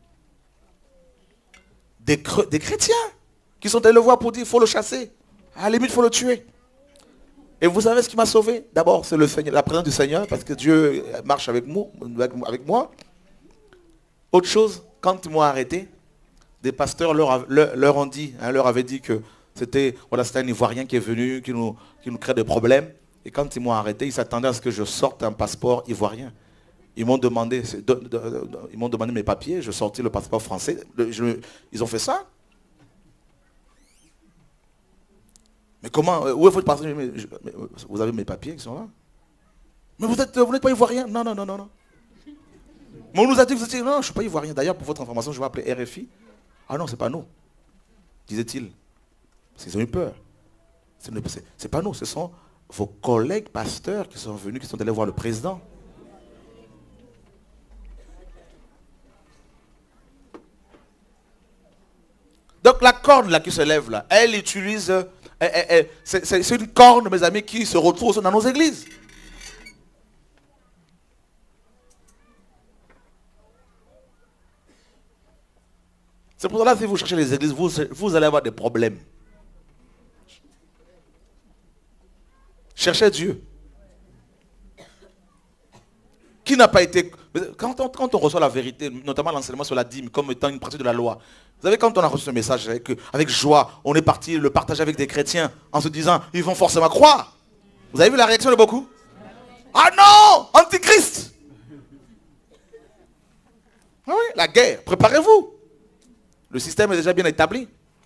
Des chrétiens qui sont allés le voir pour dire il faut le chasser. À la limite, il faut le tuer. Et vous savez ce qui m'a sauvé? D'abord, c'est la présence du Seigneur, parce que Dieu marche avec moi. Autre chose, quand ils m'ont arrêté, Des pasteurs leur ont dit, hein, leur avaient dit que c'était voilà, un Ivoirien qui est venu, qui nous crée des problèmes. Et quand ils m'ont arrêté, ils s'attendaient à ce que je sorte un passeport ivoirien. Ils m'ont demandé mes papiers, je sortis le passeport français. Ils ont fait ça. Mais comment, où est votre passeport? Vous avez mes papiers qui sont là. Mais vous n'êtes pas ivoirien? Non, non, non, non, non. Mais on nous a dit que vous étiez... Non, je ne suis pas ivoirien. D'ailleurs, pour votre information, je vais appeler RFI. Ah non, c'est pas nous, disait-il. Ils ont eu peur. C'est pas nous, ce sont vos collègues pasteurs qui sont venus, qui sont allés voir le président. Donc la corne là qui se lève là, elle utilise... c'est une corne, mes amis, qui se retrouve dans nos églises. C'est pour cela que si vous cherchez les églises, vous allez avoir des problèmes. Cherchez Dieu. Qui n'a pas été... Quand on reçoit la vérité, notamment l'enseignement sur la dîme, comme étant une pratique de la loi, vous savez, quand on a reçu ce message avec joie, on est parti le partager avec des chrétiens en se disant, ils vont forcément croire. Vous avez vu la réaction de beaucoup? Ah non, Antichrist. Ah oui, la guerre, préparez-vous. Le système est déjà bien établi.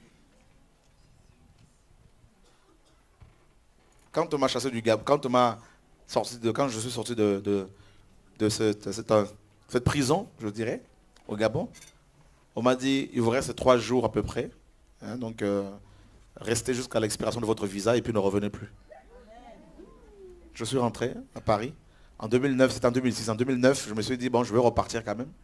Quand on m'a chassé du Gabon, quand je suis sorti de cette prison, je dirais, au Gabon, on m'a dit, il vous reste 3 jours à peu près. Hein, donc, restez jusqu'à l'expiration de votre visa et puis ne revenez plus. Je suis rentré à Paris. En 2009, c'était en 2006. En 2009, je me suis dit, bon, je vais repartir quand même.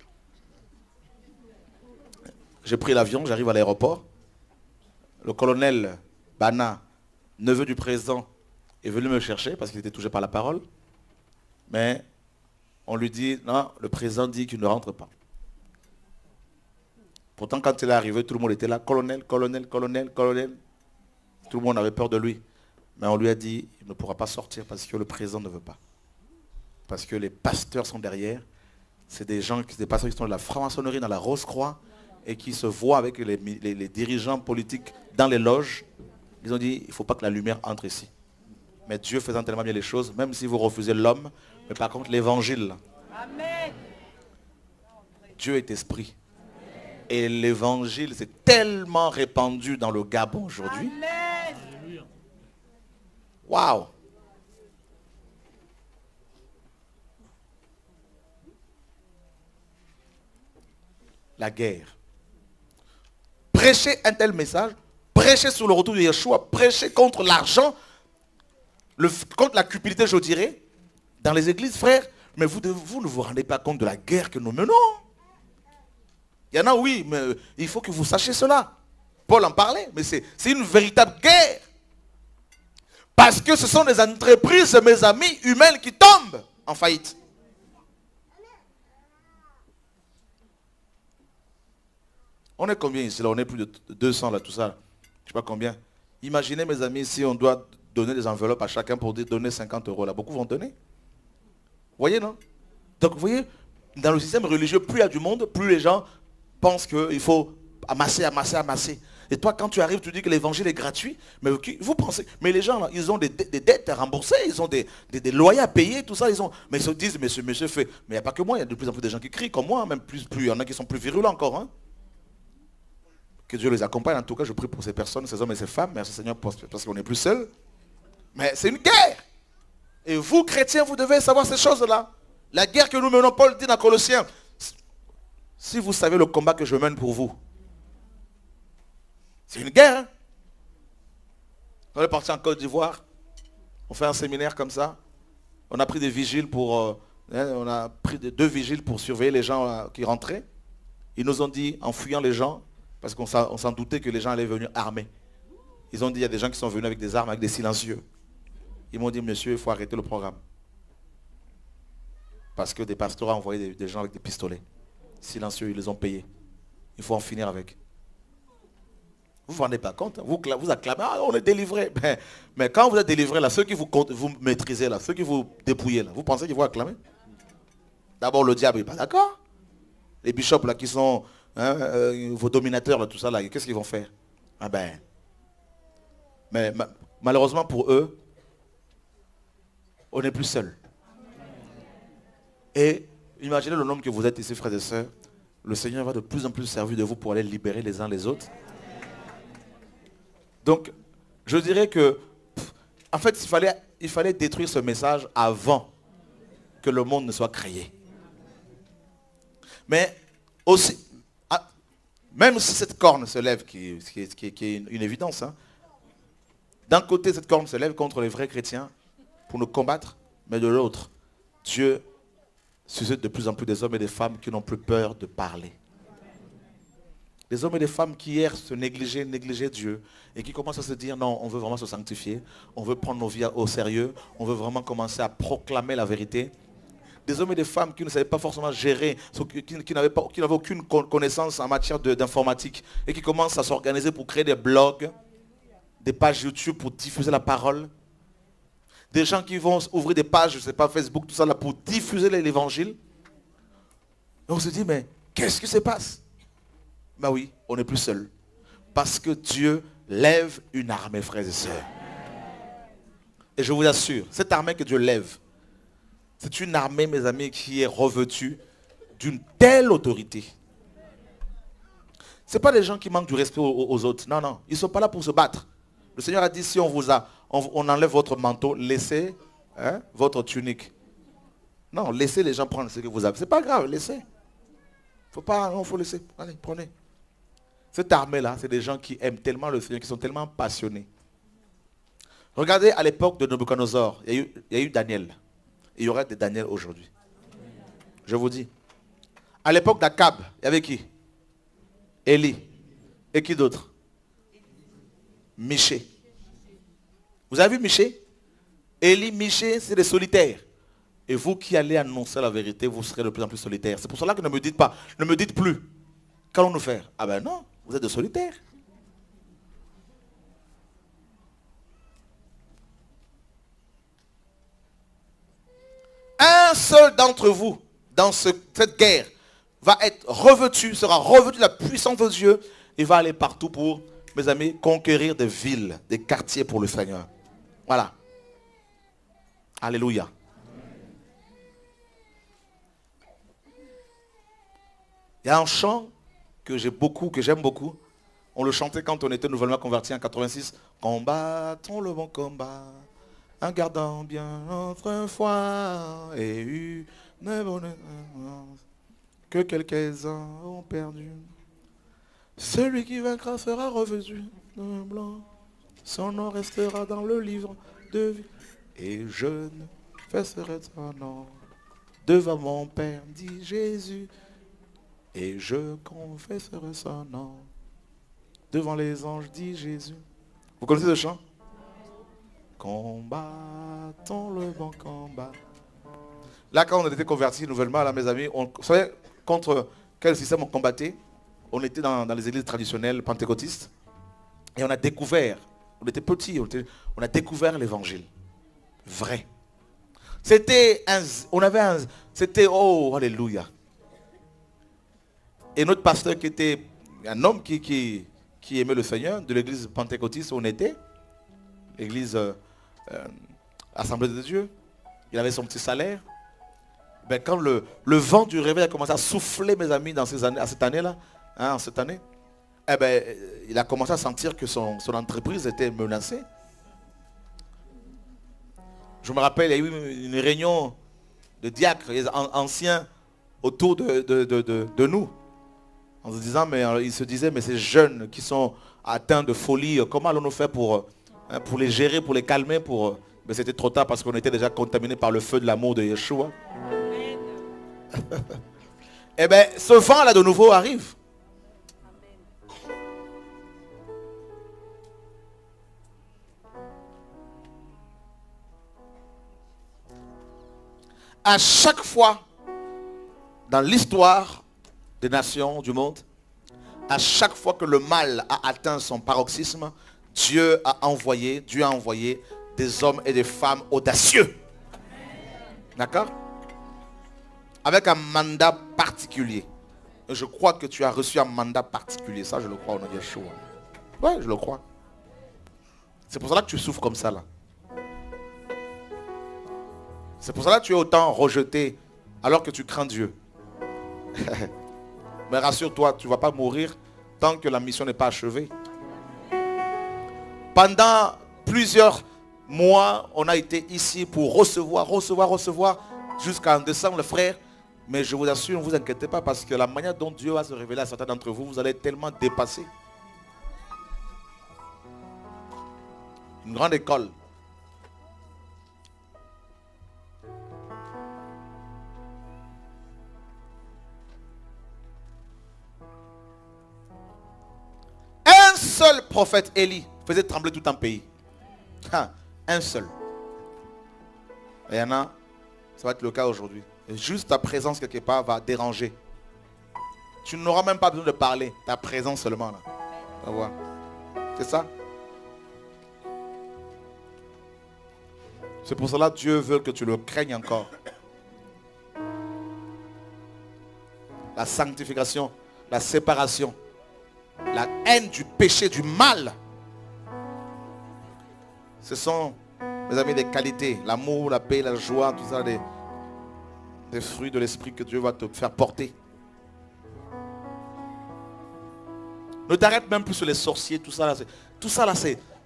J'ai pris l'avion, j'arrive à l'aéroport. Le colonel Bana, neveu du président, est venu me chercher parce qu'il était touché par la parole. Mais on lui dit, non, le président dit qu'il ne rentre pas. Pourtant, quand il est arrivé, tout le monde était là, colonel, colonel, colonel, colonel. Tout le monde avait peur de lui. Mais on lui a dit, il ne pourra pas sortir parce que le président ne veut pas. Parce que les pasteurs sont derrière. C'est des pasteurs qui sont de la franc-maçonnerie, dans la Rose-Croix, et qui se voient avec les dirigeants politiques dans les loges. Ils ont dit, il ne faut pas que la lumière entre ici. Mais Dieu faisant tellement bien les choses, même si vous refusez l'homme, mais par contre l'évangile. Dieu est esprit. Et l'évangile s'est tellement répandu dans le Gabon aujourd'hui. Waouh! La guerre. Prêcher un tel message, prêcher sur le retour de Yeshua, prêcher contre l'argent, contre la cupidité, je dirais, dans les églises, frères, mais vous ne vous rendez pas compte de la guerre que nous menons. Il y en a, oui, mais il faut que vous sachiez cela. Paul en parlait, mais c'est une véritable guerre. Parce que ce sont des entreprises, mes amis, humaines qui tombent en faillite. On est combien ici là? On est plus de 200 là, tout ça. Je ne sais pas combien. Imaginez, mes amis, si on doit donner des enveloppes à chacun pour donner 50 € là. Beaucoup vont donner. Vous voyez, non? Donc, vous voyez, dans le système religieux, plus il y a du monde, plus les gens pensent qu'il faut amasser, amasser, amasser. Et toi, quand tu arrives, tu dis que l'évangile est gratuit. Mais vous pensez, mais les gens, là, ils ont des dettes à rembourser, ils ont des loyers à payer, tout ça. Mais ils se disent, mais ce monsieur fait. Mais il n'y a pas que moi, il y a de plus en plus de gens qui crient comme moi, même plus il y en a qui sont plus virulents encore. Hein. Que Dieu les accompagne. En tout cas, je prie pour ces personnes, ces hommes et ces femmes. Merci Seigneur, parce qu'on n'est plus seul. Mais c'est une guerre. Et vous, chrétiens, vous devez savoir ces choses-là. La guerre que nous menons, Paul dit dans Colossiens, si vous savez le combat que je mène pour vous, c'est une guerre. Hein? On est parti en Côte d'Ivoire, on fait un séminaire comme ça, on a pris des vigiles on a pris 2 vigiles pour surveiller les gens qui rentraient. Ils nous ont dit, en fuyant les gens, parce qu'on s'en doutait que les gens allaient venir armés. Ils ont dit, il y a des gens qui sont venus avec des armes, avec des silencieux. Ils m'ont dit, monsieur, il faut arrêter le programme. Parce que des pasteurs ont envoyé des gens avec des pistolets. Silencieux, ils les ont payés. Il faut en finir avec. Vous ne vous rendez pas compte, hein? Vous acclamez, ah, on est délivré. Mais quand vous êtes délivré, là, ceux qui vous maîtrisez, là, ceux qui vous dépouillez, là, vous pensez qu'ils vont acclamer? D'abord, le diable n'est pas d'accord. Les bishops là, qui sont vos dominateurs, là, tout ça, là, qu'est-ce qu'ils vont faire? Ah ben, mais malheureusement pour eux, on n'est plus seul. Et imaginez le nombre que vous êtes ici, frères et sœurs. Le Seigneur va de plus en plus servir de vous pour aller libérer les uns les autres. Donc, je dirais que, en fait, il fallait détruire ce message avant que le monde ne soit créé. Mais aussi, même si cette corne se lève, qui est une évidence, hein, d'un côté, cette corne se lève contre les vrais chrétiens pour nous combattre, mais de l'autre, Dieu suscite de plus en plus des hommes et des femmes qui n'ont plus peur de parler. Des hommes et des femmes qui hier se négligeaient Dieu et qui commencent à se dire non, on veut vraiment se sanctifier, on veut prendre nos vies au sérieux, on veut vraiment commencer à proclamer la vérité. Des hommes et des femmes qui ne savaient pas forcément gérer, qui n'avaient aucune connaissance en matière d'informatique et qui commencent à s'organiser pour créer des blogs, des pages YouTube pour diffuser la parole. Des gens qui vont ouvrir des pages, je ne sais pas, Facebook, tout ça là, pour diffuser l'évangile. Et on se dit, mais qu'est-ce qui se passe? Ben oui, on n'est plus seul. Parce que Dieu lève une armée, frères et sœurs. Et je vous assure, cette armée que Dieu lève, c'est une armée, mes amis, qui est revêtue d'une telle autorité. Ce n'est pas des gens qui manquent du respect aux autres. Non, non, ils ne sont pas là pour se battre. Le Seigneur a dit, si on enlève votre manteau, laissez votre tunique. Non, laissez les gens prendre ce que vous avez. Ce n'est pas grave, laissez. Il faut laisser. Allez, prenez. Cette armée-là, c'est des gens qui aiment tellement le Seigneur, qui sont tellement passionnés. Regardez à l'époque de Nabuchodonosor, il y a eu Daniel. Il y aura des Daniel aujourd'hui. Je vous dis. À l'époque d'Akab, il y avait qui? Élie. Et qui d'autre? Michée. Vous avez vu Michée? Élie, Michée, c'est des solitaires. Et vous qui allez annoncer la vérité, vous serez de plus en plus solitaires. C'est pour cela que ne me dites pas, ne me dites plus. Qu'allons-nous faire? Ah ben non, vous êtes des solitaires. Un seul d'entre vous, dans cette guerre, va être revêtu, sera revêtu de la puissance de Dieu et va aller partout pour, mes amis, conquérir des villes, des quartiers pour le Seigneur. Voilà. Alléluia. Il y a un chant que j'aime beaucoup. On le chantait quand on était nouvellement convertis en 86. Combattons le bon combat, en gardant bien notre foi et une bonne espérance que quelques-uns ont perdu. Celui qui vaincra sera revêtu de blanc. Son nom restera dans le livre de vie. Et je ne fesserai son nom devant mon Père, dit Jésus. Et je confesserai son nom devant les anges, dit Jésus. Vous connaissez ce chant? Combattons le bon combat. Là, quand on était convertis nouvellement, là, mes amis, vous savez contre quel système on combattait? On était dans les églises traditionnelles pentecôtistes. Et on a découvert, on était petits, on a découvert l'évangile. Vrai. C'était, oh, alléluia. Et notre pasteur qui était un homme qui aimait le Seigneur, de l'église pentecôtiste où on était, l'église Assemblée de Dieu, il avait son petit salaire. Ben, quand le vent du réveil a commencé à souffler, mes amis, à cette année-là, en cette année, eh ben, il a commencé à sentir que son entreprise était menacée. Je me rappelle, il y a eu une réunion de diacres anciens autour de nous. En se disant, mais ils se disaient, mais ces jeunes qui sont atteints de folie, comment allons-nous faire pour les gérer, pour les calmer, mais c'était trop tard parce qu'on était déjà contaminés par le feu de l'amour de Yeshua. Eh bien, ce vent-là de nouveau arrive. À chaque fois, dans l'histoire des nations du monde, à chaque fois que le mal a atteint son paroxysme, Dieu a envoyé des hommes et des femmes audacieux. D'accord? Avec un mandat particulier. Et je crois que tu as reçu un mandat particulier. Ça, je le crois au nom de Yeshua. Ouais, je le crois. C'est pour cela que tu souffres comme ça là. C'est pour cela que tu es autant rejeté alors que tu crains Dieu. Mais rassure-toi, tu ne vas pas mourir tant que la mission n'est pas achevée. Pendant plusieurs mois, on a été ici pour recevoir, jusqu'en décembre, les frères. Mais je vous assure, ne vous inquiétez pas, parce que la manière dont Dieu va se révéler à certains d'entre vous, vous allez être tellement dépassés. Une grande école. Un seul prophète Élie faisait trembler tout un pays. Un seul. Et il y en a, ça va être le cas aujourd'hui. Juste ta présence quelque part va déranger. Tu n'auras même pas besoin de parler. Ta présence seulement là. Tu vas voir. C'est ça. C'est pour cela que Dieu veut que tu le craignes encore. La sanctification, la séparation, la haine du péché, du mal. Ce sont, mes amis, des qualités. L'amour, la paix, la joie, tout ça, des fruits de l'esprit que Dieu va te faire porter. Ne t'arrête même plus sur les sorciers, tout ça là. Tout ça là,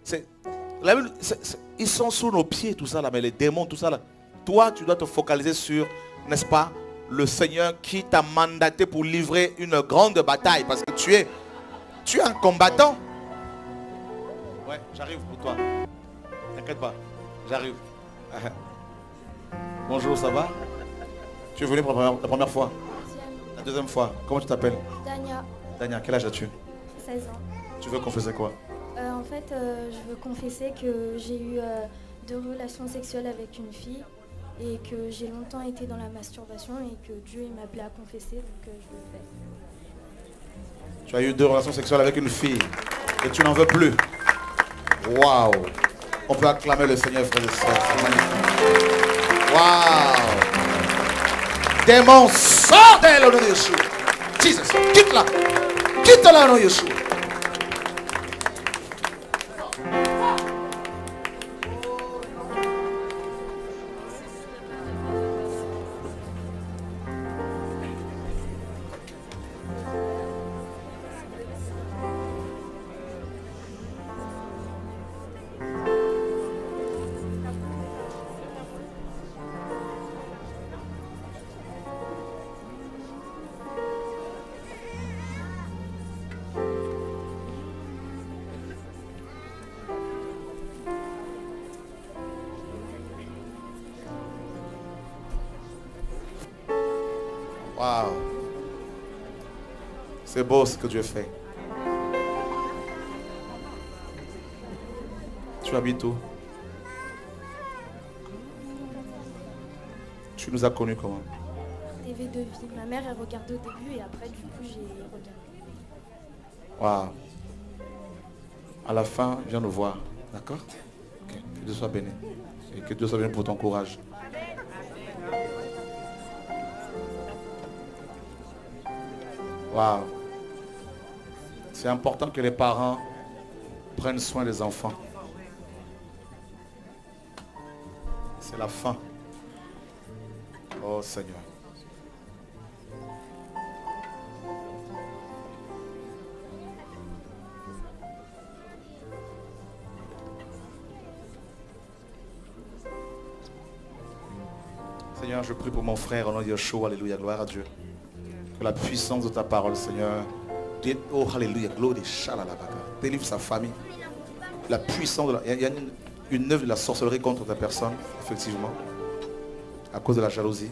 ils sont sous nos pieds, tout ça là, mais les démons, tout ça là. Toi, tu dois te focaliser sur, n'est-ce pas, le Seigneur qui t'a mandaté pour livrer une grande bataille. Parce que tu es un combattant. Ouais, j'arrive pour toi. T'inquiète pas, j'arrive. Bonjour, ça va? Tu es venu pour la première fois? La deuxième fois. Comment tu t'appelles? Dania. Dania, quel âge as-tu? 16 ans. Tu veux confesser quoi? En fait, je veux confesser que j'ai eu 2 relations sexuelles avec une fille et que j'ai longtemps été dans la masturbation et que Dieu m'a appelé à confesser, donc je le fais. Tu as eu 2 relations sexuelles avec une fille et tu n'en veux plus. Waouh! On peut acclamer le Seigneur, frères et sœurs. C'est magnifique. Waouh! Démon, sors d'elle au nom de Yeshua. Jesus, quitte-la. Quitte-la au nom de Yeshua. Waouh. C'est beau ce que Dieu fait. Tu habites où? Tu nous as connus comment? TV de vie. Ma mère, elle regardait au début et après, du coup, j'ai regardé. Waouh. À la fin, viens nous voir. D'accord? Okay. Que Dieu soit béni. Et que Dieu soit béni pour ton courage. Waouh. C'est important que les parents prennent soin des enfants. C'est la fin. Oh Seigneur. Seigneur, je prie pour mon frère au nom de Yeshua. Alléluia, gloire à Dieu. Que la puissance de ta parole, Seigneur, oh alléluia, gloire, délivre sa famille. La puissance de il y a une œuvre de la sorcellerie contre ta personne, effectivement, à cause de la jalousie.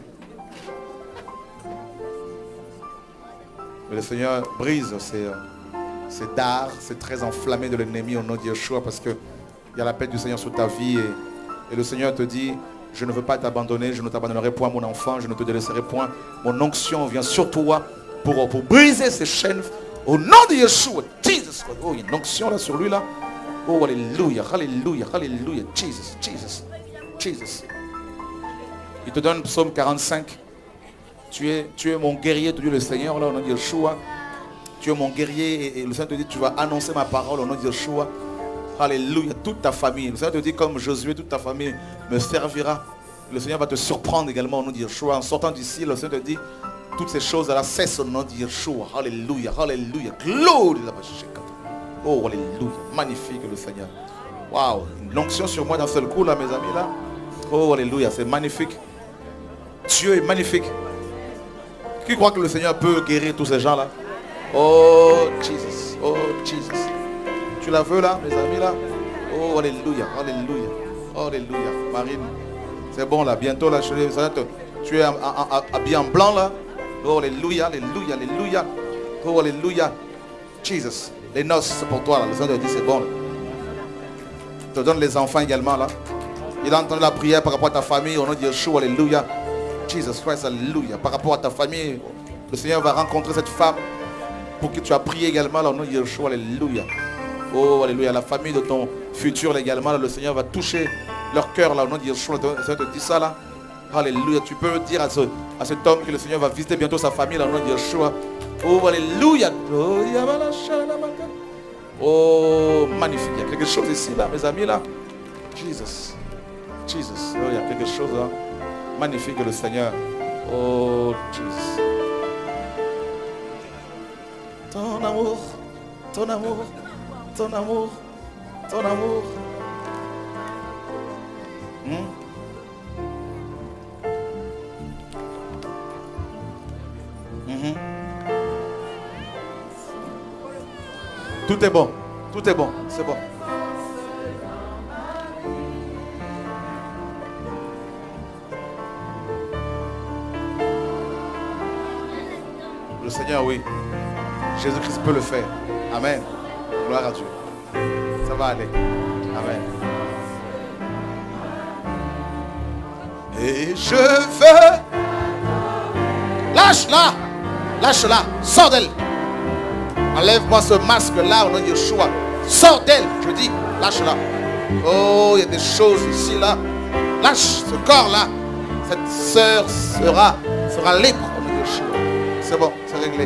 Mais le Seigneur brise ces dards, ces traits enflammés de l'ennemi au nom de Yeshua, parce qu'il y a la paix du Seigneur sur ta vie et le Seigneur te dit: je ne veux pas t'abandonner, je ne t'abandonnerai point mon enfant, je ne te délaisserai point. Mon onction vient sur toi pour briser ces chaînes au nom de Yeshua. Jesus. Oh, il y a une onction là sur lui là. Oh, alléluia, alléluia, alléluia. Jesus, Jesus, Jesus. Il te donne Psaume 45. Tu es mon guerrier, te dit le Seigneur, là, au nom de Yeshua. Tu es mon guerrier et le Seigneur te dit, tu vas annoncer ma parole au nom de Yeshua. Alléluia, toute ta famille. Le Seigneur te dit, comme Josué, toute ta famille me servira. Le Seigneur va te surprendre également au nom de Yeshua. En sortant d'ici, le Seigneur te dit, toutes ces choses-là cessent au nom de Yeshua. Alléluia, alléluia. Gloire. Oh, alléluia. Magnifique le Seigneur. Waouh, une onction sur moi d'un seul coup, là, mes amis, là. Oh, alléluia, c'est magnifique. Dieu est magnifique. Qui croit que le Seigneur peut guérir tous ces gens-là? Oh, Jesus. Oh, Jesus. Tu la veux, là, mes amis, là? Oh, alléluia, alléluia. Alléluia. Marine, c'est bon, là. Bientôt, là, tu es habillé en blanc, là. Oh, alléluia, alléluia, alléluia. Oh, alléluia. Jesus. Les noces, c'est pour toi, là. Le Seigneur te dit, c'est bon, là. Je te donne les enfants également, là. Il a entendu la prière par rapport à ta famille, au nom de Yeshua, alléluia. Jesus Christ, alléluia. Par rapport à ta famille, le Seigneur va rencontrer cette femme pour que tu as prié également, là, au nom de Yeshua, alléluia. Oh, alléluia. La famille de ton futur, également, là, le Seigneur va toucher leur cœur, là, au nom de Yeshua. Le Seigneur te dit ça, là. Alléluia. Tu peux dire à cet homme que le Seigneur va visiter bientôt sa famille, là, au nom de Yeshua. Oh, alléluia. Oh, magnifique. Il y a quelque chose ici, là, mes amis, là. Jesus. Jesus. Oh, il y a quelque chose, là. Magnifique, le Seigneur. Oh, Jesus. Ton amour, ton amour, ton amour, ton amour. Tout est bon, tout est bon, c'est bon. Le Seigneur, oui. Jésus-Christ peut le faire. Amen. Gloire à Dieu. Ça va aller. Amen. Et je veux... Lâche-la. Lâche-la. Sors d'elle. Enlève-moi ce masque-là au nom de Yeshua. Sors d'elle. Je dis, lâche-la. Oh, il y a des choses ici, là. Lâche ce corps-là. Cette sœur sera libre au nom de Yeshua. C'est bon, c'est réglé.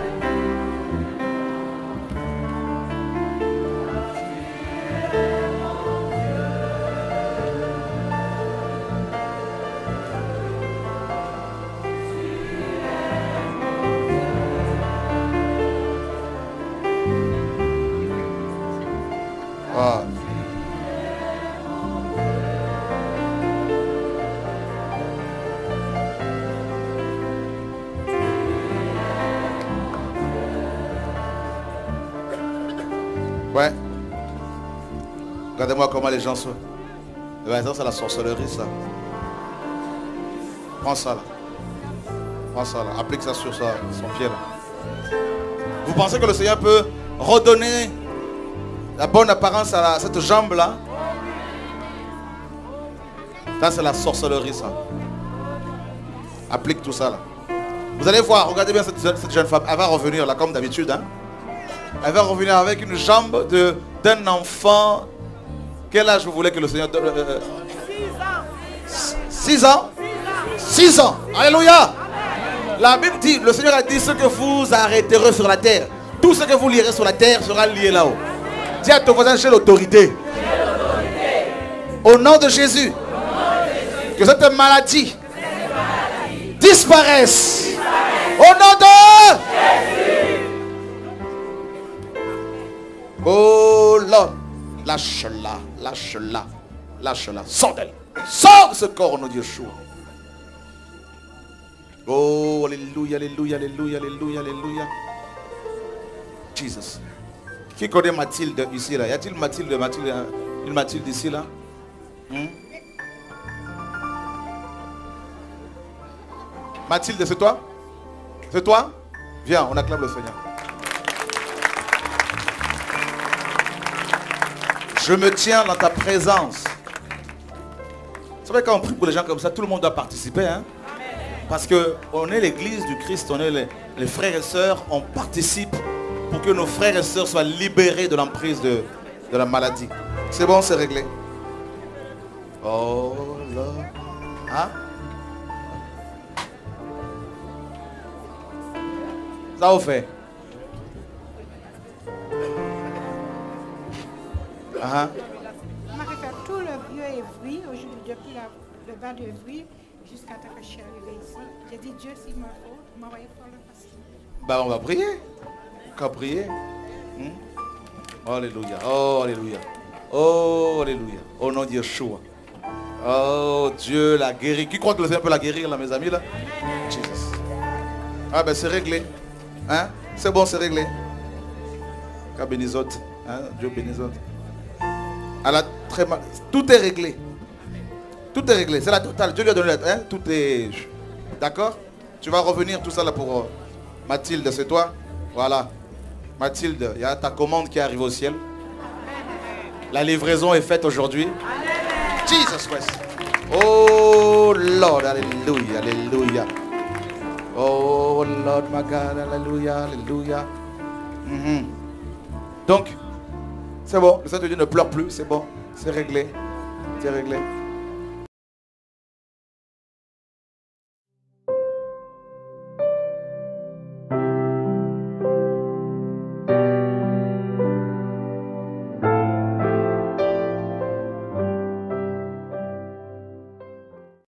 Ah. Ouais. Regardez-moi comment les gens sont. Ça, c'est la sorcellerie, ça. Prends ça, là. Prends ça, là. Applique ça sur son pied, là. Vous pensez que le Seigneur peut redonner la bonne apparence à cette jambe-là? Ça, c'est la sorcellerie, ça. Applique tout ça, là. Vous allez voir, regardez bien cette jeune femme. Elle va revenir, là, comme d'habitude, hein. Elle va revenir avec une jambe d'un enfant. Quel âge vous voulez que le Seigneur donne? 6 ans. 6 ans. 6 ans. Alléluia. La Bible dit, le Seigneur a dit, ce que vous arrêterez sur la terre, tout ce que vous lirez sur la terre sera lié là-haut. Dis à ton voisin, j'ai l'autorité. Au nom de Jésus. Que cette maladie disparaisse. Au nom de Jésus. Oh l'homme, lâche-la, lâche-la, lâche-la, sors d'elle, sors de ce corps au nom de Yeshua. Oh, alléluia, alléluia, alléluia, alléluia, alléluia. Jesus. Qui connaît Mathilde ici là? Y a-t-il une Mathilde ici là? Mathilde, c'est toi? C'est toi? Viens, on acclame le Seigneur. Je me tiens dans ta présence. C'est vrai, quand on prie pour les gens comme ça, tout le monde doit participer, hein? Parce qu'on est l'église du Christ, on est les frères et sœurs, on participe pour que nos frères et sœurs soient libérés de l'emprise de la maladie. C'est bon, c'est réglé. Oh là. Hein? Ça vous fait. On m'a fait tout le vieux Évry, aujourd'hui, depuis le bas de Évry, jusqu'à temps que je suis arrivée ici. J'ai dit, Dieu, s'il me faut, m'envoyer pour le pasteur. Bah, on va prier. On va prier. Alléluia. Oh, alléluia. Oh, alléluia. Au nom de Yeshua. Oh, Dieu l'a guéri. Qui croit que le Seigneur peut la guérir, là, mes amis, là? Jesus. Ah, ben, c'est réglé. Hein? C'est bon, c'est réglé. Qu'à bénisote. Hein? Dieu bénisote. Très mal. Tout est réglé. Tout est réglé. C'est la totale. Dieu lui a donné la... Hein? Tout est... D'accord? Tu vas revenir, tout ça, là, pour... Mathilde, c'est toi? Voilà. Mathilde, il y a ta commande qui arrive au ciel. La livraison est faite aujourd'hui. Jesus Christ. Oh Lord, alléluia, alléluia. Oh Lord, my God, alléluia, alléluia. Donc, c'est bon, le Saint-Dieu ne pleure plus, c'est bon, c'est réglé. C'est réglé.